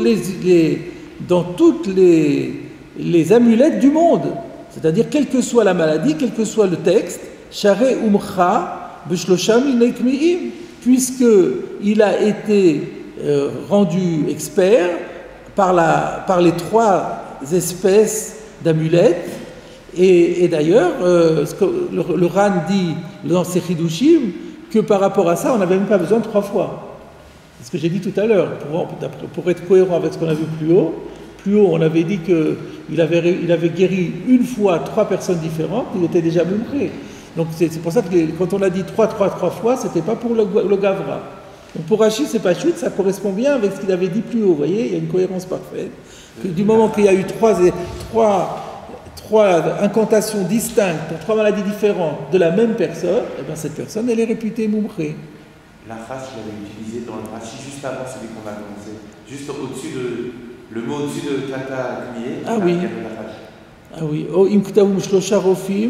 les amulettes du monde. C'est-à-dire, quelle que soit la maladie, quel que soit le texte, Share Umcha B'shlosha Minei Kmi'im, puisqu'il a été rendu expert par les 3 espèces d'amulettes. Et d'ailleurs, le Ran dit dans ses Chidushim que par rapport à ça, on n'avait même pas besoin de 3 fois. C'est ce que j'ai dit tout à l'heure. Pour être cohérent avec ce qu'on a vu plus haut, on avait dit qu'il avait guéri une fois 3 personnes différentes, il était déjà mouché. Donc c'est pour ça que quand on a dit 3 fois, c'était pas pour le Gavra. Donc pour Rashi, c'est pas chute, ça correspond bien avec ce qu'il avait dit plus haut. Vous voyez, il y a une cohérence parfaite. Que du moment qu'il y a eu 3 incantations distinctes pour 3 maladies différentes de la même personne, eh bien cette personne, elle est réputée moumré. La phrase qu'il avait utilisée dans le Rashi juste avant celui qu'on a commencé, juste au-dessus le mot au-dessus de Tlata Kmi'e. Ah oui. Ah oui. Oh, imktaum shlosha rofim.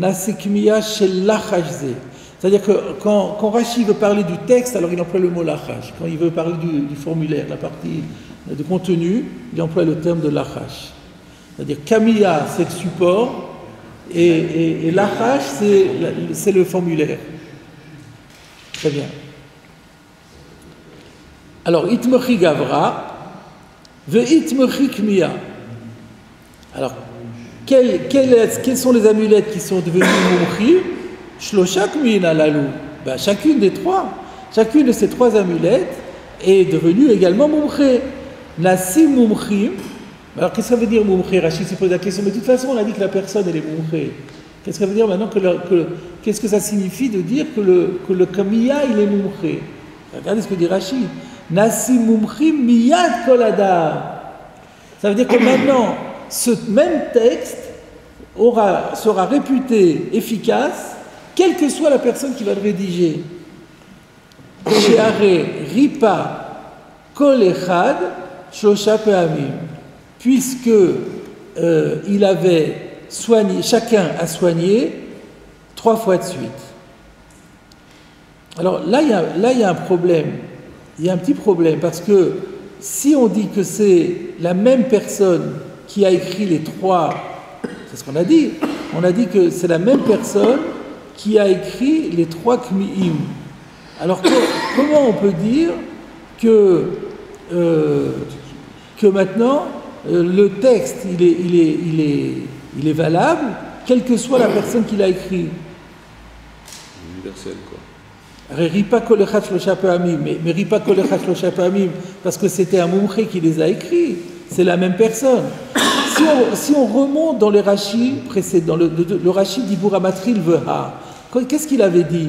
C'est-à-dire que quand Rashi veut parler du texte, alors il emploie le mot lachash. Quand il veut parler du formulaire, la partie de contenu, il emploie le terme de lachash. C'est-à-dire kamiya, c'est le support, et lachash, c'est le formulaire. Très bien. Alors, itmechi gavra, ve itmechi kmiya. Alors, quelles sont les amulettes qui sont devenues mumchi? Shlosha kmin alalou. Chacune des 3, chacune de ces 3 amulettes est devenue également mumchi. Nasim mumchim. Alors qu'est-ce que ça veut dire mumchi? Rachid se pose la question, mais de toute façon on a dit que la personne elle est mumchi. Qu'est-ce que ça veut dire maintenant qu'est-ce que ça signifie de dire que le kamiya il est mumchi? Regardez ce que dit Rachid. Nasim mumchim miyad kol adam. Ça veut dire que maintenant ce même texte sera réputé efficace, quelle que soit la personne qui va le rédiger. Sheare ripa kol echad shlosha pe'amim, puisque il avait soigné, chacun a soigné 3 fois de suite. Alors là, il y a un problème. Il y a un petit problème parce que si on dit que c'est la même personne qui a écrit les 3, c'est ce qu'on a dit. On a dit que c'est la même personne qui a écrit les 3 Kmi'im. Alors comment on peut dire que maintenant le texte il est valable, quelle que soit la personne qui l'a écrit? Universel quoi. Ripa kolechat shlosha pe'amim, mais Ripa kolechat shlosha pe'amim, parce que c'était un mumché qui les a écrits, c'est la même personne. Si on remonte dans les Rashi précédents, le Rashi d'Ibur Amatril Veha, qu'est-ce qu'il avait dit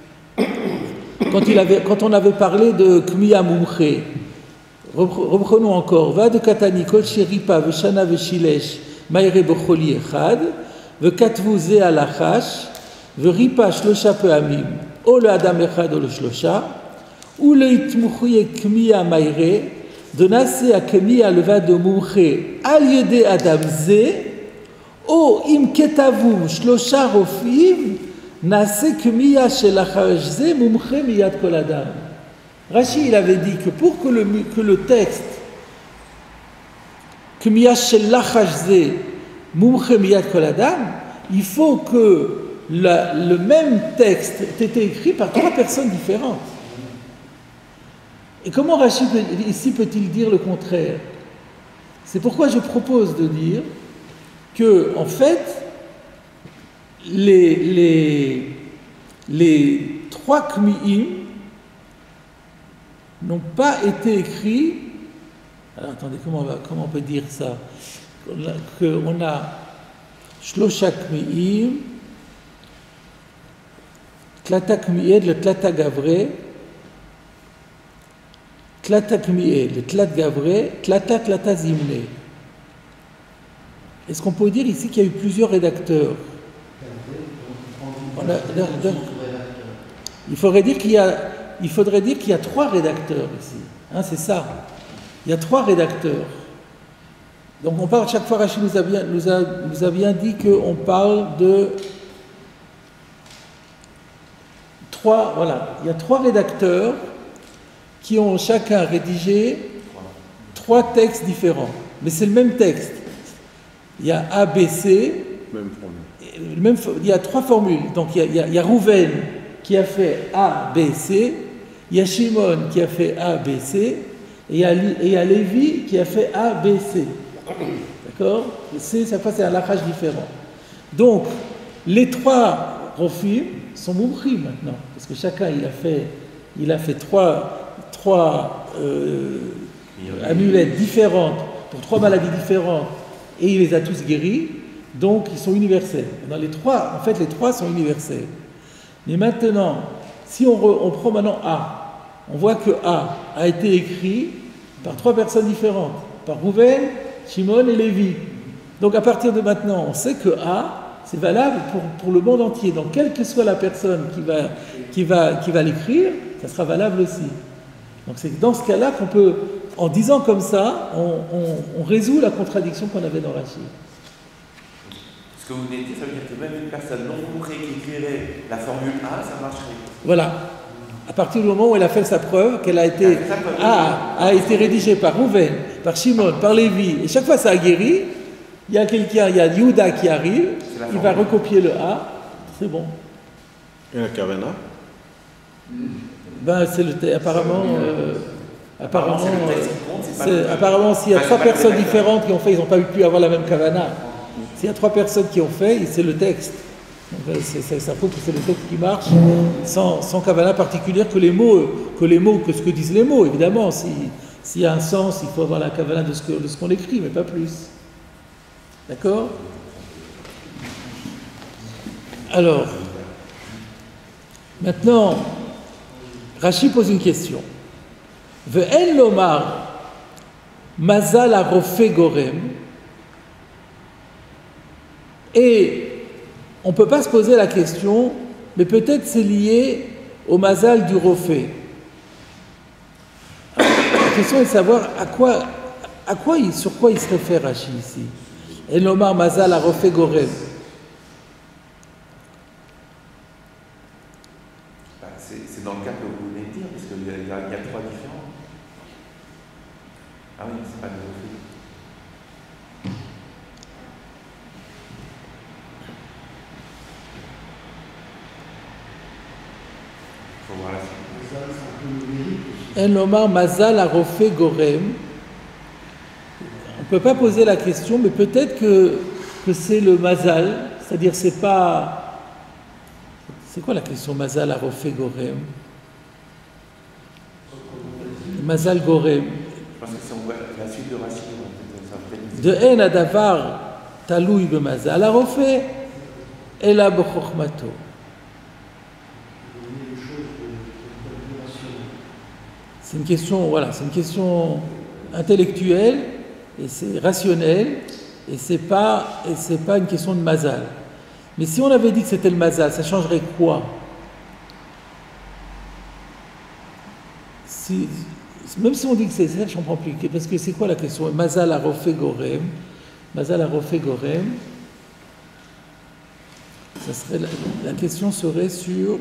quand on avait parlé de Kmiya Mumche? Reprenons encore. Va de Katani Kol Sheripa Veshana Veshilesh Maire Bocholi Echad Vekatvu Ze Alachash Veripa Shlosha Peamim O le Adam Echad O le Shlosha ou le Itmuchuye Kmiya Maire de Nase a Kmiya Leva de Mumche Al Yede Adam Ze O Im Ketavum Shlosha Rofim Nase Kmiya Shelachash Ze Mumche Miyad Kol Adam. Rashi il avait dit que pour que le texte Kmiya Shelachash Ze Mumche Miyad Kol Adam, il faut que le même texte ait été écrit par 3 personnes différentes. Et comment Rashi ici peut-il dire le contraire? C'est pourquoi je propose de dire que, en fait, les 3 Kmi'im n'ont pas été écrits. Alors attendez, comment on peut dire ça? Qu'on a Shlosha Kmi'im, Tlata Kmi'ed, le Tlata Gavre, Tlata Kmi'e, le Tlat Gavré, Tlata Tlata Zimne. Est-ce qu'on peut dire ici qu'il y a eu plusieurs rédacteurs? Il faudrait dire qu'il y a 3 rédacteurs ici. Hein, c'est ça. Il y a 3 rédacteurs. Donc on parle, chaque fois Rachid nous a bien dit qu'on parle de 3, voilà. Il y a 3 rédacteurs qui ont chacun rédigé 3 textes différents. Mais c'est le même texte. Il y a A, B, C. Il y a 3 formules. Donc il y a Rouven qui a fait A, B, C. Il y a Shimon qui a fait A, B, C. Et il y a Lévi qui a fait A, B, C. D'accord? Chaque fois, c'est un lachage différent. Donc, les 3 Rofim sont Moumchim maintenant. Parce que chacun, il a fait 3 amulettes différentes pour 3 maladies différentes. Et il les a tous guéris. Donc, ils sont universels. Dans les 3, en fait, les 3 sont universels. Mais maintenant, si on prend maintenant A, on voit que A a été écrit par 3 personnes différentes, par Rouven, Shimon et Lévi. Donc à partir de maintenant, on sait que A, c'est valable pour le monde entier. Donc quelle que soit la personne qui va l'écrire, ça sera valable aussi. Donc c'est dans ce cas-là qu'on peut, en disant comme ça, on résout la contradiction qu'on avait dans Rachid. Ce que vous venez de dire, ça veut dire que même une personne non comprise qui écrirait la formule A, ça marcherait. Voilà. À partir du moment où elle a fait sa preuve, qu'elle a été rédigée par Rouven, par Shimon, par Lévi, et chaque fois ça a guéri, il y a Yehuda qui arrive, il va recopier le A, c'est bon. Et la Kavana? Ben, apparemment, s'il y a 3 personnes différentes qui ont fait, ils n'ont pas pu avoir la même Kavana. S'il y a 3 personnes qui ont fait, c'est le texte. Donc, ça prouve que c'est le texte qui marche sans Kavana particulière que ce que disent les mots. Évidemment, s'il y a un sens, il faut avoir la Kavana de ce qu'on écrit, mais pas plus. D'accord? Alors, maintenant, Rashi pose une question. Ve'en lomar mazal arofé gorem. Et on ne peut pas se poser la question, mais peut-être c'est lié au mazal du rofé. La question est de savoir sur quoi il se réfère Rashi ici. Et l'omar mazal a rofé gorem. C'est dans le cas que vous venez de dire, parce qu'il y a 3 différents. Ah oui, c'est pas le rofé. En lomar mazal a rofé gorem. On ne peut pas poser la question, mais peut-être que c'est le mazal, c'est-à-dire c'est pas. C'est quoi la question mazal a rofé gorem? Mazal gorem. Je pense que c'est la suite de Rachid. De en adavar taloui be mazal a rofé, ela b'chokhmato. C'est une question intellectuelle et c'est rationnel et c'est pas une question de mazal. Mais si on avait dit que c'était le mazal, ça changerait quoi? Même si on dit que c'est ça, je comprends plus. Parce que c'est quoi la question? Mazal a rofé gorem. Mazal a rofé gorem. Ça serait la question serait sur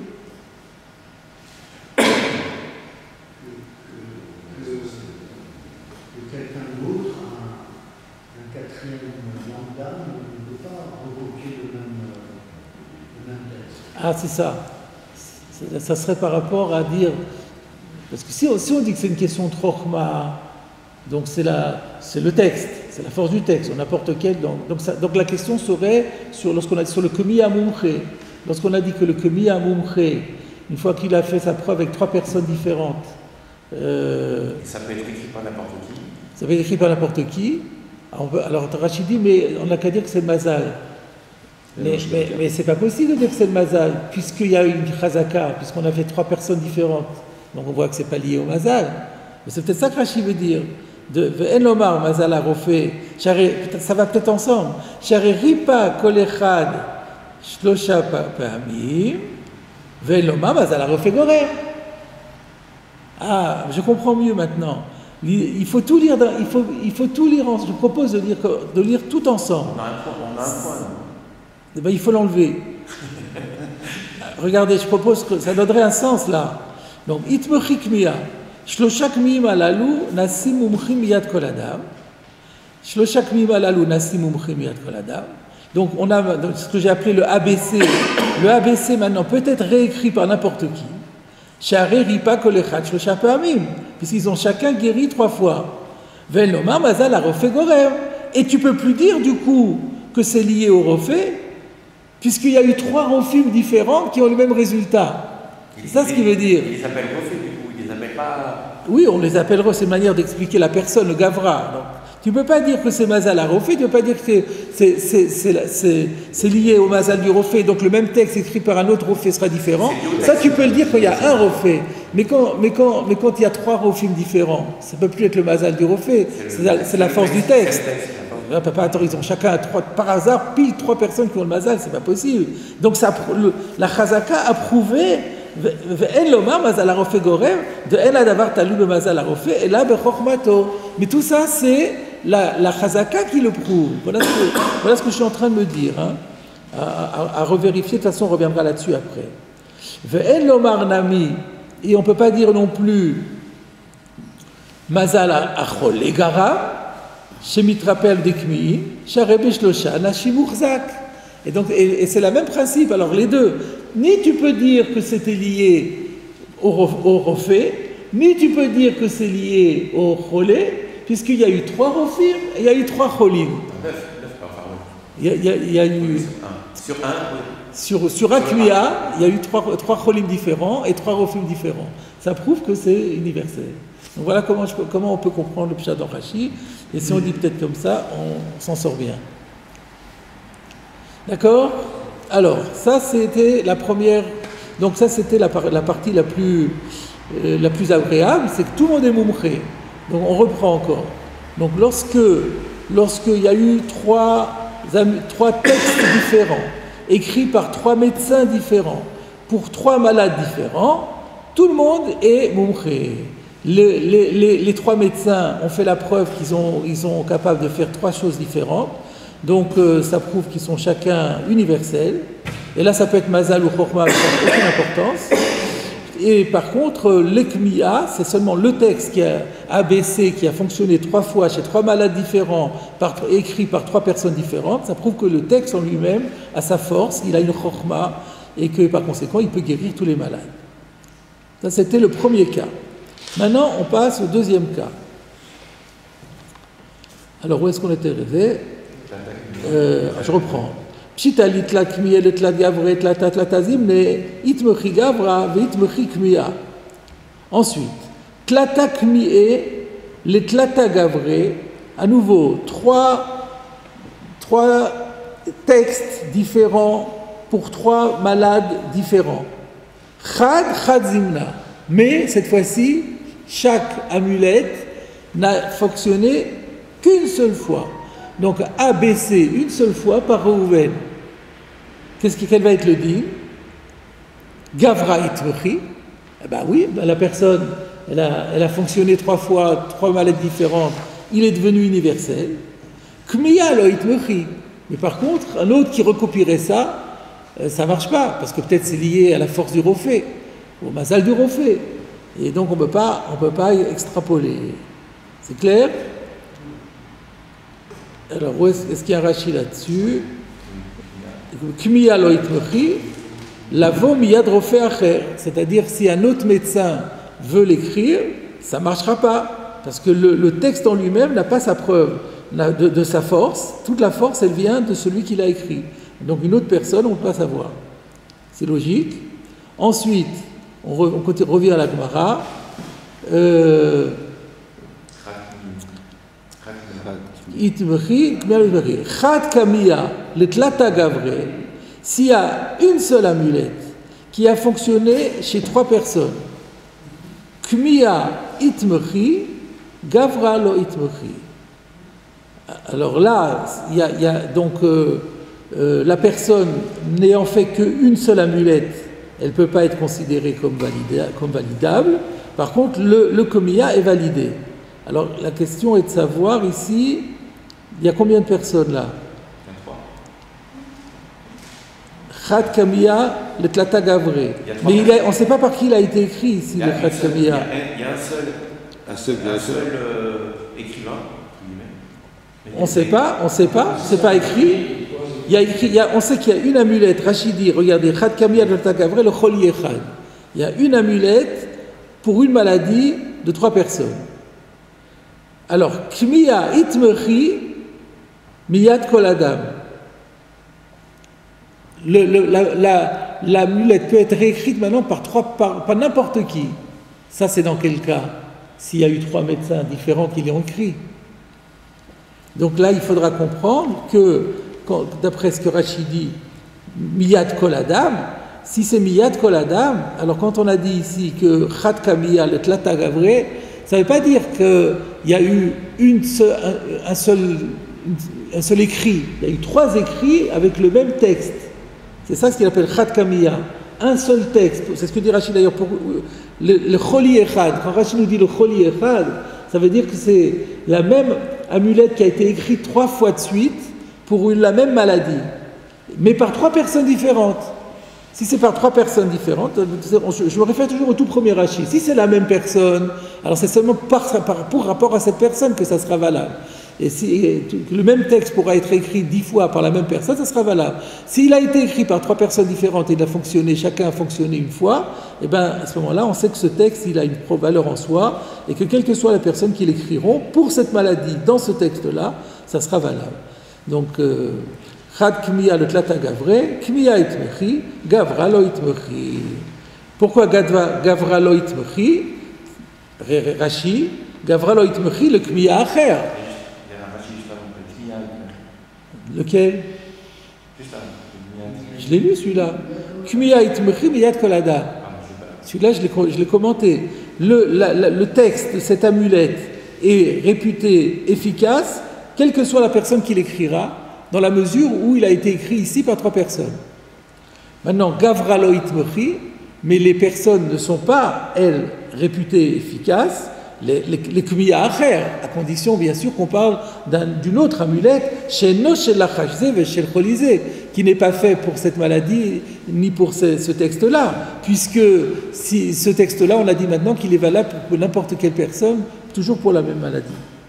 ah, c'est ça. Ça serait par rapport à dire. Parce que si on dit que c'est une question de Chokhmah, donc c'est le texte, c'est la force du texte, ou n'importe quel. Donc la question serait lorsqu'on a dit sur le Kemi Amumche. Lorsqu'on a dit que le Kemi Amumche, une fois qu'il a fait sa preuve avec 3 personnes différentes. Ça peut être écrit par n'importe qui. Ça peut être écrit par n'importe qui. Alors Rachid dit, mais on n'a qu'à dire que c'est le Mazal. Mais c'est pas possible de dire que c'est le Mazal, puisqu'il y a une Chazaka, puisqu'on a fait 3 personnes différentes. Donc on voit que c'est pas lié au Mazal. C'est peut-être ça que Rashi veut dire. Ve'en lomar mazal harofé, ça va peut-être ensemble. Shari ripa kol echad shlosha pa'amim, ve'en lomar mazal harofé gorer. Ah, je comprends mieux maintenant. Il faut tout lire. Il faut tout lire. Je propose de lire tout ensemble. On a un point. Eh ben, il faut l'enlever. Regardez, je propose que ça donnerait un sens là. Donc, itmechi kmiya. Shlosha kmiyim alalu nasim mumchim miyad kol adam. Shlosha kmiyim alalu nasim mumchim miyad kol adam. Donc, on a ce que j'ai appelé le ABC. Le ABC maintenant peut être réécrit par n'importe qui. Shari ripa kol echad shlosha pa'amim. Puisqu'ils ont chacun guéri 3 fois. Ve'en lomar mazal harofé gorer. Et tu peux plus dire du coup que c'est lié au refait, puisqu'il y a eu 3 rofim différents qui ont le même résultat. C'est ça ce qu'il veut dire. Ils les appellent refait du coup, ils les appellent pas. Oui, on les appelle refait, c'est une manière d'expliquer la personne, le gavra. Donc, tu ne peux pas dire que c'est mazal à refait, tu ne peux pas dire que c'est lié au mazal du refait, donc le même texte écrit par un autre refait sera différent. Ça, tu peux le dire quand il y a un refait. Mais quand il y a 3 rofim différents, ça ne peut plus être le mazal du refait, c'est la force du texte. Ils ont chacun par hasard pile 3 personnes qui ont le mazal, c'est pas possible. Donc la chazaka a prouvé ve'en lomar mazal harofé gorem de en adavar talu b'mazal harofé et là bechokmato. Mais tout ça c'est la chazaka qui le prouve. Voilà ce que je suis en train de me dire. Hein. À revérifier. De toute façon on reviendra là-dessus après. Ve'en lomar nami, et on peut pas dire non plus mazal achol egara. Shemitrapel dekmi, sharebe shlosha, nashimuchzak. Et donc, et c'est le même principe. Alors les deux, ni tu peux dire que c'était lié au refait, ni tu peux dire que c'est lié au cholé, puisqu'il y a eu 3 rofim et il y a eu 3 cholim. 9 il y a eu sur un, oui. Sur Akmiya, il y a eu 3 cholim différents et 3 rofim différents. Ça prouve que c'est universel. Donc voilà comment on peut comprendre le pshat dans Rashi. Et si on dit peut-être comme ça, on s'en sort bien. D'accord? Alors, ça c'était la première. Donc ça c'était la partie la plus agréable, c'est que tout le monde est moumré. Donc on reprend encore. Donc lorsqu'il y a eu 3 textes différents, écrits par 3 médecins différents, pour 3 malades différents, tout le monde est moumré. Les 3 médecins ont fait la preuve qu'ils sont capables de faire 3 choses différentes. Donc ça prouve qu'ils sont chacun universels. Et là ça peut être mazal ou chokma, ça n'a aucune importance. Et par contre, l'ekmiya, c'est seulement le texte qui a ABC, qui a fonctionné 3 fois chez 3 malades différents, écrit par 3 personnes différentes. Ça prouve que le texte en lui-même a sa force, il a une chokma, et que par conséquent il peut guérir tous les malades. Ça c'était le premier cas. Maintenant, on passe au deuxième cas. Alors, où est-ce qu'on était arrivé? Je reprends. Pshita litla kmiya litla gavre litla tatlatazim ne itmechi gavra veitmechi kmiya. Ensuite, tlata kmiya litlata gavre. À nouveau, 3 textes différents pour 3 malades différents. Chad zimna. Mais cette fois-ci, chaque amulette n'a fonctionné qu'une seule fois. Donc ABC une seule fois par Reuven. Quel va être le din? Gavra itmechi. Eh bien oui, la personne, elle a fonctionné 3 fois, 3 maladies différentes. Il est devenu universel. Kmiya lo itmechi. Mais par contre, un autre qui recopierait ça, ça ne marche pas, parce que peut-être c'est lié à la force du refait, au mazal du refait. Et donc on ne peut pas extrapoler. C'est clair? Alors, est-ce qu'il y a un Rashi là-dessus? Kmiya lo itmechi, lavo miyad rofé acher. C'est-à-dire, si un autre médecin veut l'écrire, ça ne marchera pas. Parce que le texte en lui-même n'a pas sa preuve de sa force. Toute la force, elle vient de celui qui l'a écrit. Donc une autre personne, on ne peut pas savoir. C'est logique. Ensuite, on revient à la Gemara. Chad kamiya le tlata gavre. S'il y a une seule amulette qui a fonctionné chez 3 personnes, Kmiya itmechi, gavra lo itmechi. Alors là, il y a donc la personne n'ayant fait qu'une seule amulette, elle ne peut pas être considérée comme validable. Par contre, le Kmiya est validé. Alors la question est de savoir ici, il y a combien de personnes là? 23. Chad Kamiya, le Tlata Gavré. Mais on ne sait pas par qui il a été écrit ici, le Chad Kamiya. Il y a un seul écrivain. On ne sait pas, c'est pas écrit. On sait qu'il y a une amulette, Rachidi, regardez, Chad Kamiya, le Tlata Gavré, le Choli Echad. Il y a une amulette pour une maladie de 3 personnes. Alors, Kmiya itmechi miyad kol adam. L'amulette peut être réécrite maintenant par n'importe qui. Ça, c'est dans quel cas? S'il y a eu 3 médecins différents qui l'ont écrit. Donc là, il faudra comprendre que, d'après ce que Rachid dit, miyad kol adam, si c'est miyad kol adam, alors quand on a dit ici que Chad Kamiya, le Tlata Gavré, ça ne veut pas dire qu'il y a eu un seul écrit. Il y a eu 3 écrits avec le même texte. C'est ça ce qu'il appelle Chad Kamiya. Un seul texte. C'est ce que dit Rachid d'ailleurs pour le Choli Echad. Quand Rachid nous dit le Choli Echad, ça veut dire que c'est la même amulette qui a été écrite 3 fois de suite pour la même maladie. Mais par 3 personnes différentes. Si c'est par 3 personnes différentes, je me réfère toujours au tout premier Rachid. Si c'est la même personne, alors c'est seulement pour rapport à cette personne que ça sera valable. Et si le même texte pourra être écrit 10 fois par la même personne, ça sera valable. S'il a été écrit par 3 personnes différentes et il a fonctionné, chacun a fonctionné une fois, et bien à ce moment-là, on sait que ce texte, il a une valeur en soi et que quelle que soit la personne qui l'écriront, pour cette maladie, dans ce texte-là, ça sera valable. Donc, Chad Kmiya le Tlata Gavré, Kmiya itmechi, Gavra lo itmechi. Pourquoi Gavra lo itmechi? Rashi, Gavra lo itmechi, le Kmiya acher. Lequel? Je l'ai lu celui-là. Kmiya itmechi miyad kol adam. Celui-là, je l'ai commenté. Le texte de cette amulette est réputé efficace, quelle que soit la personne qui l'écrira, dans la mesure où il a été écrit ici par 3 personnes. Maintenant, Gavra lo itmechi, mais les personnes ne sont pas, elles, réputées efficaces, les Kmiya acher, à condition bien sûr qu'on parle d'une autre amulette, chez no shel lachashze ve shel cholisé, qui n'est pas fait pour cette maladie ni pour ce texte-là, puisque si ce texte-là, on a dit maintenant qu'il est valable pour n'importe quelle personne, toujours pour la même maladie.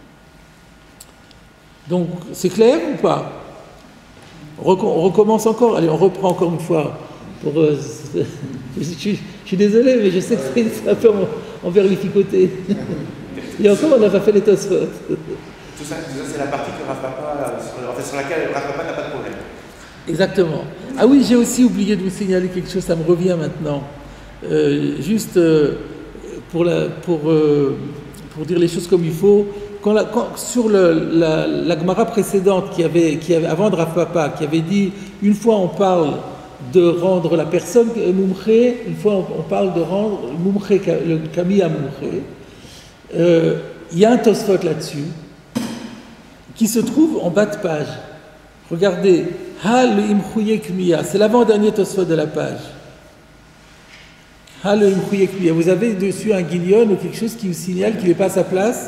Donc, c'est clair ou pas? On recommence encore, allez, on reprend encore une fois. Je suis désolé, mais je sais que c'est un peu en verlificoté. Et encore, on n'a pas fait les Tosfot. Tout ça, c'est la partie que Rav Papa, sur laquelle Rav Papa n'a pas de problème. Exactement. Ah oui, j'ai aussi oublié de vous signaler quelque chose, ça me revient maintenant. Juste pour dire les choses comme il faut. Sur la Gemara précédente qui avait, avant de Rav Papa, qui avait dit une fois on parle de rendre la personne mumché, une fois on parle de rendre mumché, le Kamiya mumché, il y a un Tosfot là-dessus qui se trouve en bas de page. Regardez, Hal imchouye Kmiya, c'est l'avant-dernier Tosfot de la page. Hal imchouye Kmiya, vous avez dessus un guignol ou quelque chose qui vous signale qu'il n'est pas à sa place.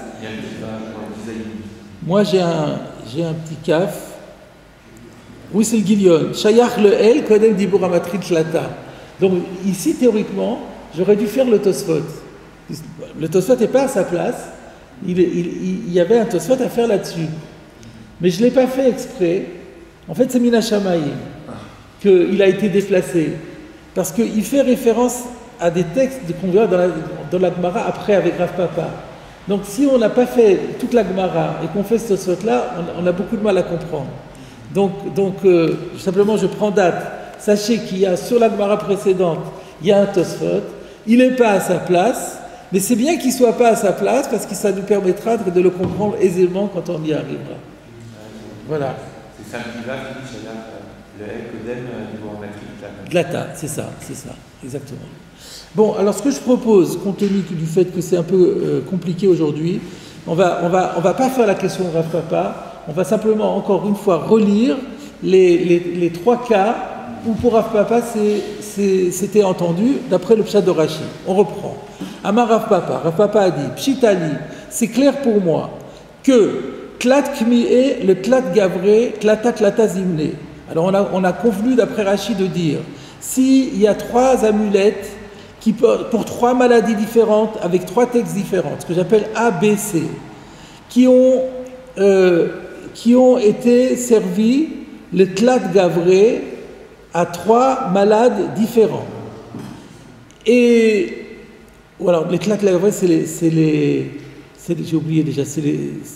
Moi j'ai un petit kaf. Oui, c'est le guignol. Shayach le El, Kodem Dibur Amatrit Shlata. Donc ici, théoriquement, j'aurais dû faire le Tosfot. Le Tosfot n'est pas à sa place. Il y avait un Tosfot à faire là-dessus. Mais je ne l'ai pas fait exprès. En fait, c'est Mina Shamayim qu'il a été déplacé. Parce qu'il fait référence à des textes qu'on verra dans la Gemara après avec Rav Papa. Donc si on n'a pas fait toute la Gemara et qu'on fait ce Tosfot-là, on a beaucoup de mal à comprendre. Donc simplement je prends date. Sachez qu'il y a sur la Gemara précédente, il y a un Tosfot. Il n'est pas à sa place, mais c'est bien qu'il ne soit pas à sa place parce que ça nous permettra de le comprendre aisément quand on y arrivera. Voilà. C'est ça qui va, Le Kodem niveau en matrice Glata, c'est ça, exactement. Bon, alors ce que je propose, compte tenu du fait que c'est un peu compliqué aujourd'hui, on va pas faire la question de Rav Papa, on va simplement encore une fois relire les trois cas où pour Rav Papa c'était entendu d'après le pshat de Rashi. On reprend. Amar Rav Papa a dit, Pshitali, c'est clair pour moi que Tlat Kmi'e, le Tlat Gavré, Tlata Zimne. Alors on a convenu d'après Rashi de dire, s'il y a trois amulettes pour trois maladies différentes, avec trois textes différents, ce que j'appelle A, B, C, qui ont été servis, le Tlat Gavré, à trois malades différents. Et voilà, les Tlat Gavré, j'ai oublié déjà, c'est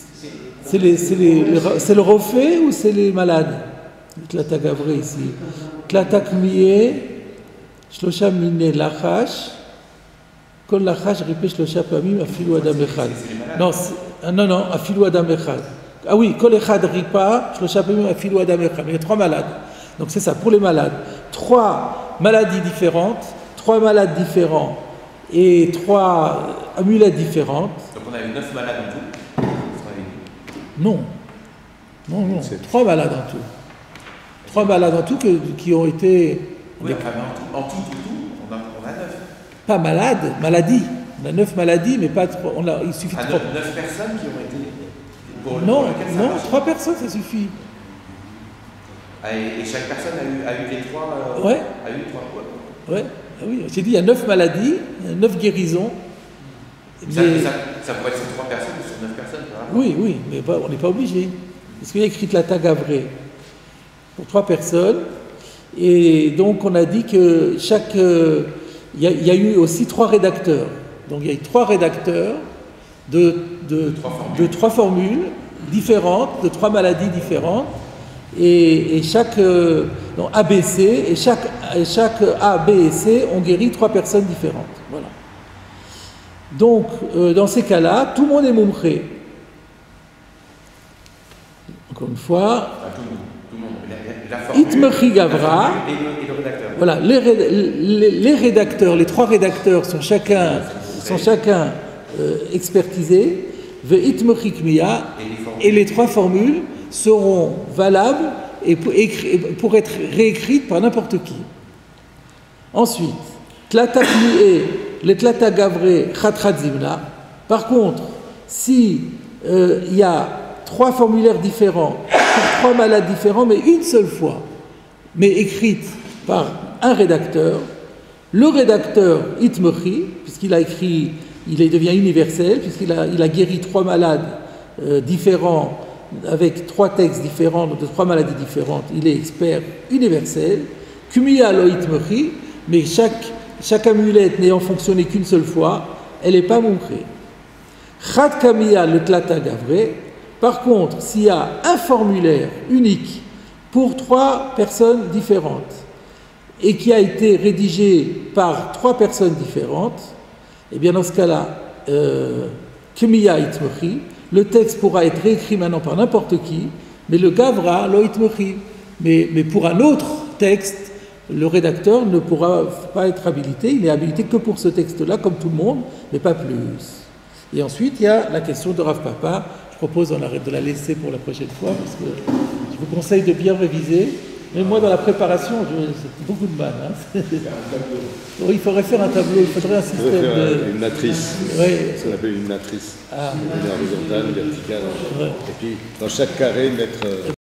le refait ou c'est les malades? Tlata Gavré ici. Tlata Kmi'e, Shlosha Mine Lachash, Kol Lachash Ripé Shlosha Pamim, Afilu Adam Echad. Non, Afilu Adam Echad. Ah oui, Kol Echad Ripa, Shlosha Pamim, Afilu Adam Echad. Il y a trois malades. Donc c'est ça, pour les malades. Trois maladies différentes, trois malades différents et trois amulettes différentes. Donc on a eu 9 malades en tout. Non, c'est trois malades en tout. Trois malades en tout qui ont été... Oui, enfin, en tout, on a 9. Pas malades, maladies. On a 9 maladies, mais pas trop. Il suffit de 9 personnes qui ont été... Non, 3 personnes, ça suffit. Et chaque personne a eu les 3... Ouais. A eu 3 quoi. Ouais, ah oui. J'ai dit, il y a 9 maladies, il y a 9 guérisons. Ça pourrait être sur 3 personnes ou sur 9 personnes, Oui, mais on n'est pas obligé. Parce qu'il y a écrit Tlata Gavré pour 3 personnes. Et donc, on a dit que il y a eu aussi 3 rédacteurs. Donc, il y a eu 3 rédacteurs de 3 formules différentes, de 3 maladies différentes. Et chaque ABC, et chaque A, B et C ont guéri 3 personnes différentes. Voilà. Donc, dans ces cas-là, tout le monde est moumré. Encore une fois, Itmechi Gavra, voilà, les rédacteurs, les 3 rédacteurs sont chacun expertisés, ve Itmechi Kmiya, et les 3 formules seront valables et pour être réécrites par n'importe qui. Ensuite, Tlata Kmi'e, le Tlata Gavré, Chatrat Zimna. Par contre, si il y a 3 formulaires différents, pour 3 malades différents, mais une seule fois, mais écrites par un rédacteur, le rédacteur Itmechi, puisqu'il a écrit, il devient universel, puisqu'il a guéri 3 malades différents, avec 3 textes différents, de 3 maladies différentes, il est expert universel. Kmiya lo Itmechi, mais chaque amulette n'ayant fonctionné qu'une seule fois, elle n'est pas montrée. Chat Kamiya le Tlata Gavré. Par contre, s'il y a un formulaire unique pour 3 personnes différentes et qui a été rédigé par 3 personnes différentes, eh bien dans ce cas-là, Kmiya Itmechi, le texte pourra être réécrit maintenant par n'importe qui, mais le Gavra lo Itmechi. Mais pour un autre texte, le rédacteur ne pourra pas être habilité, il n'est habilité que pour ce texte-là, comme tout le monde, mais pas plus. Et ensuite, il y a la question de Rav Papa. Je propose de la laisser pour la prochaine fois, parce que je vous conseille de bien réviser. Mais moi, dans la préparation, c'est beaucoup de mal. Hein. Il faudrait faire un tableau, il faudrait un système de... Une matrice, ouais. Ce qu'on appelle une matrice. Ah. Une horizontale, une verticale. Ouais. Et puis, dans chaque carré, mettre...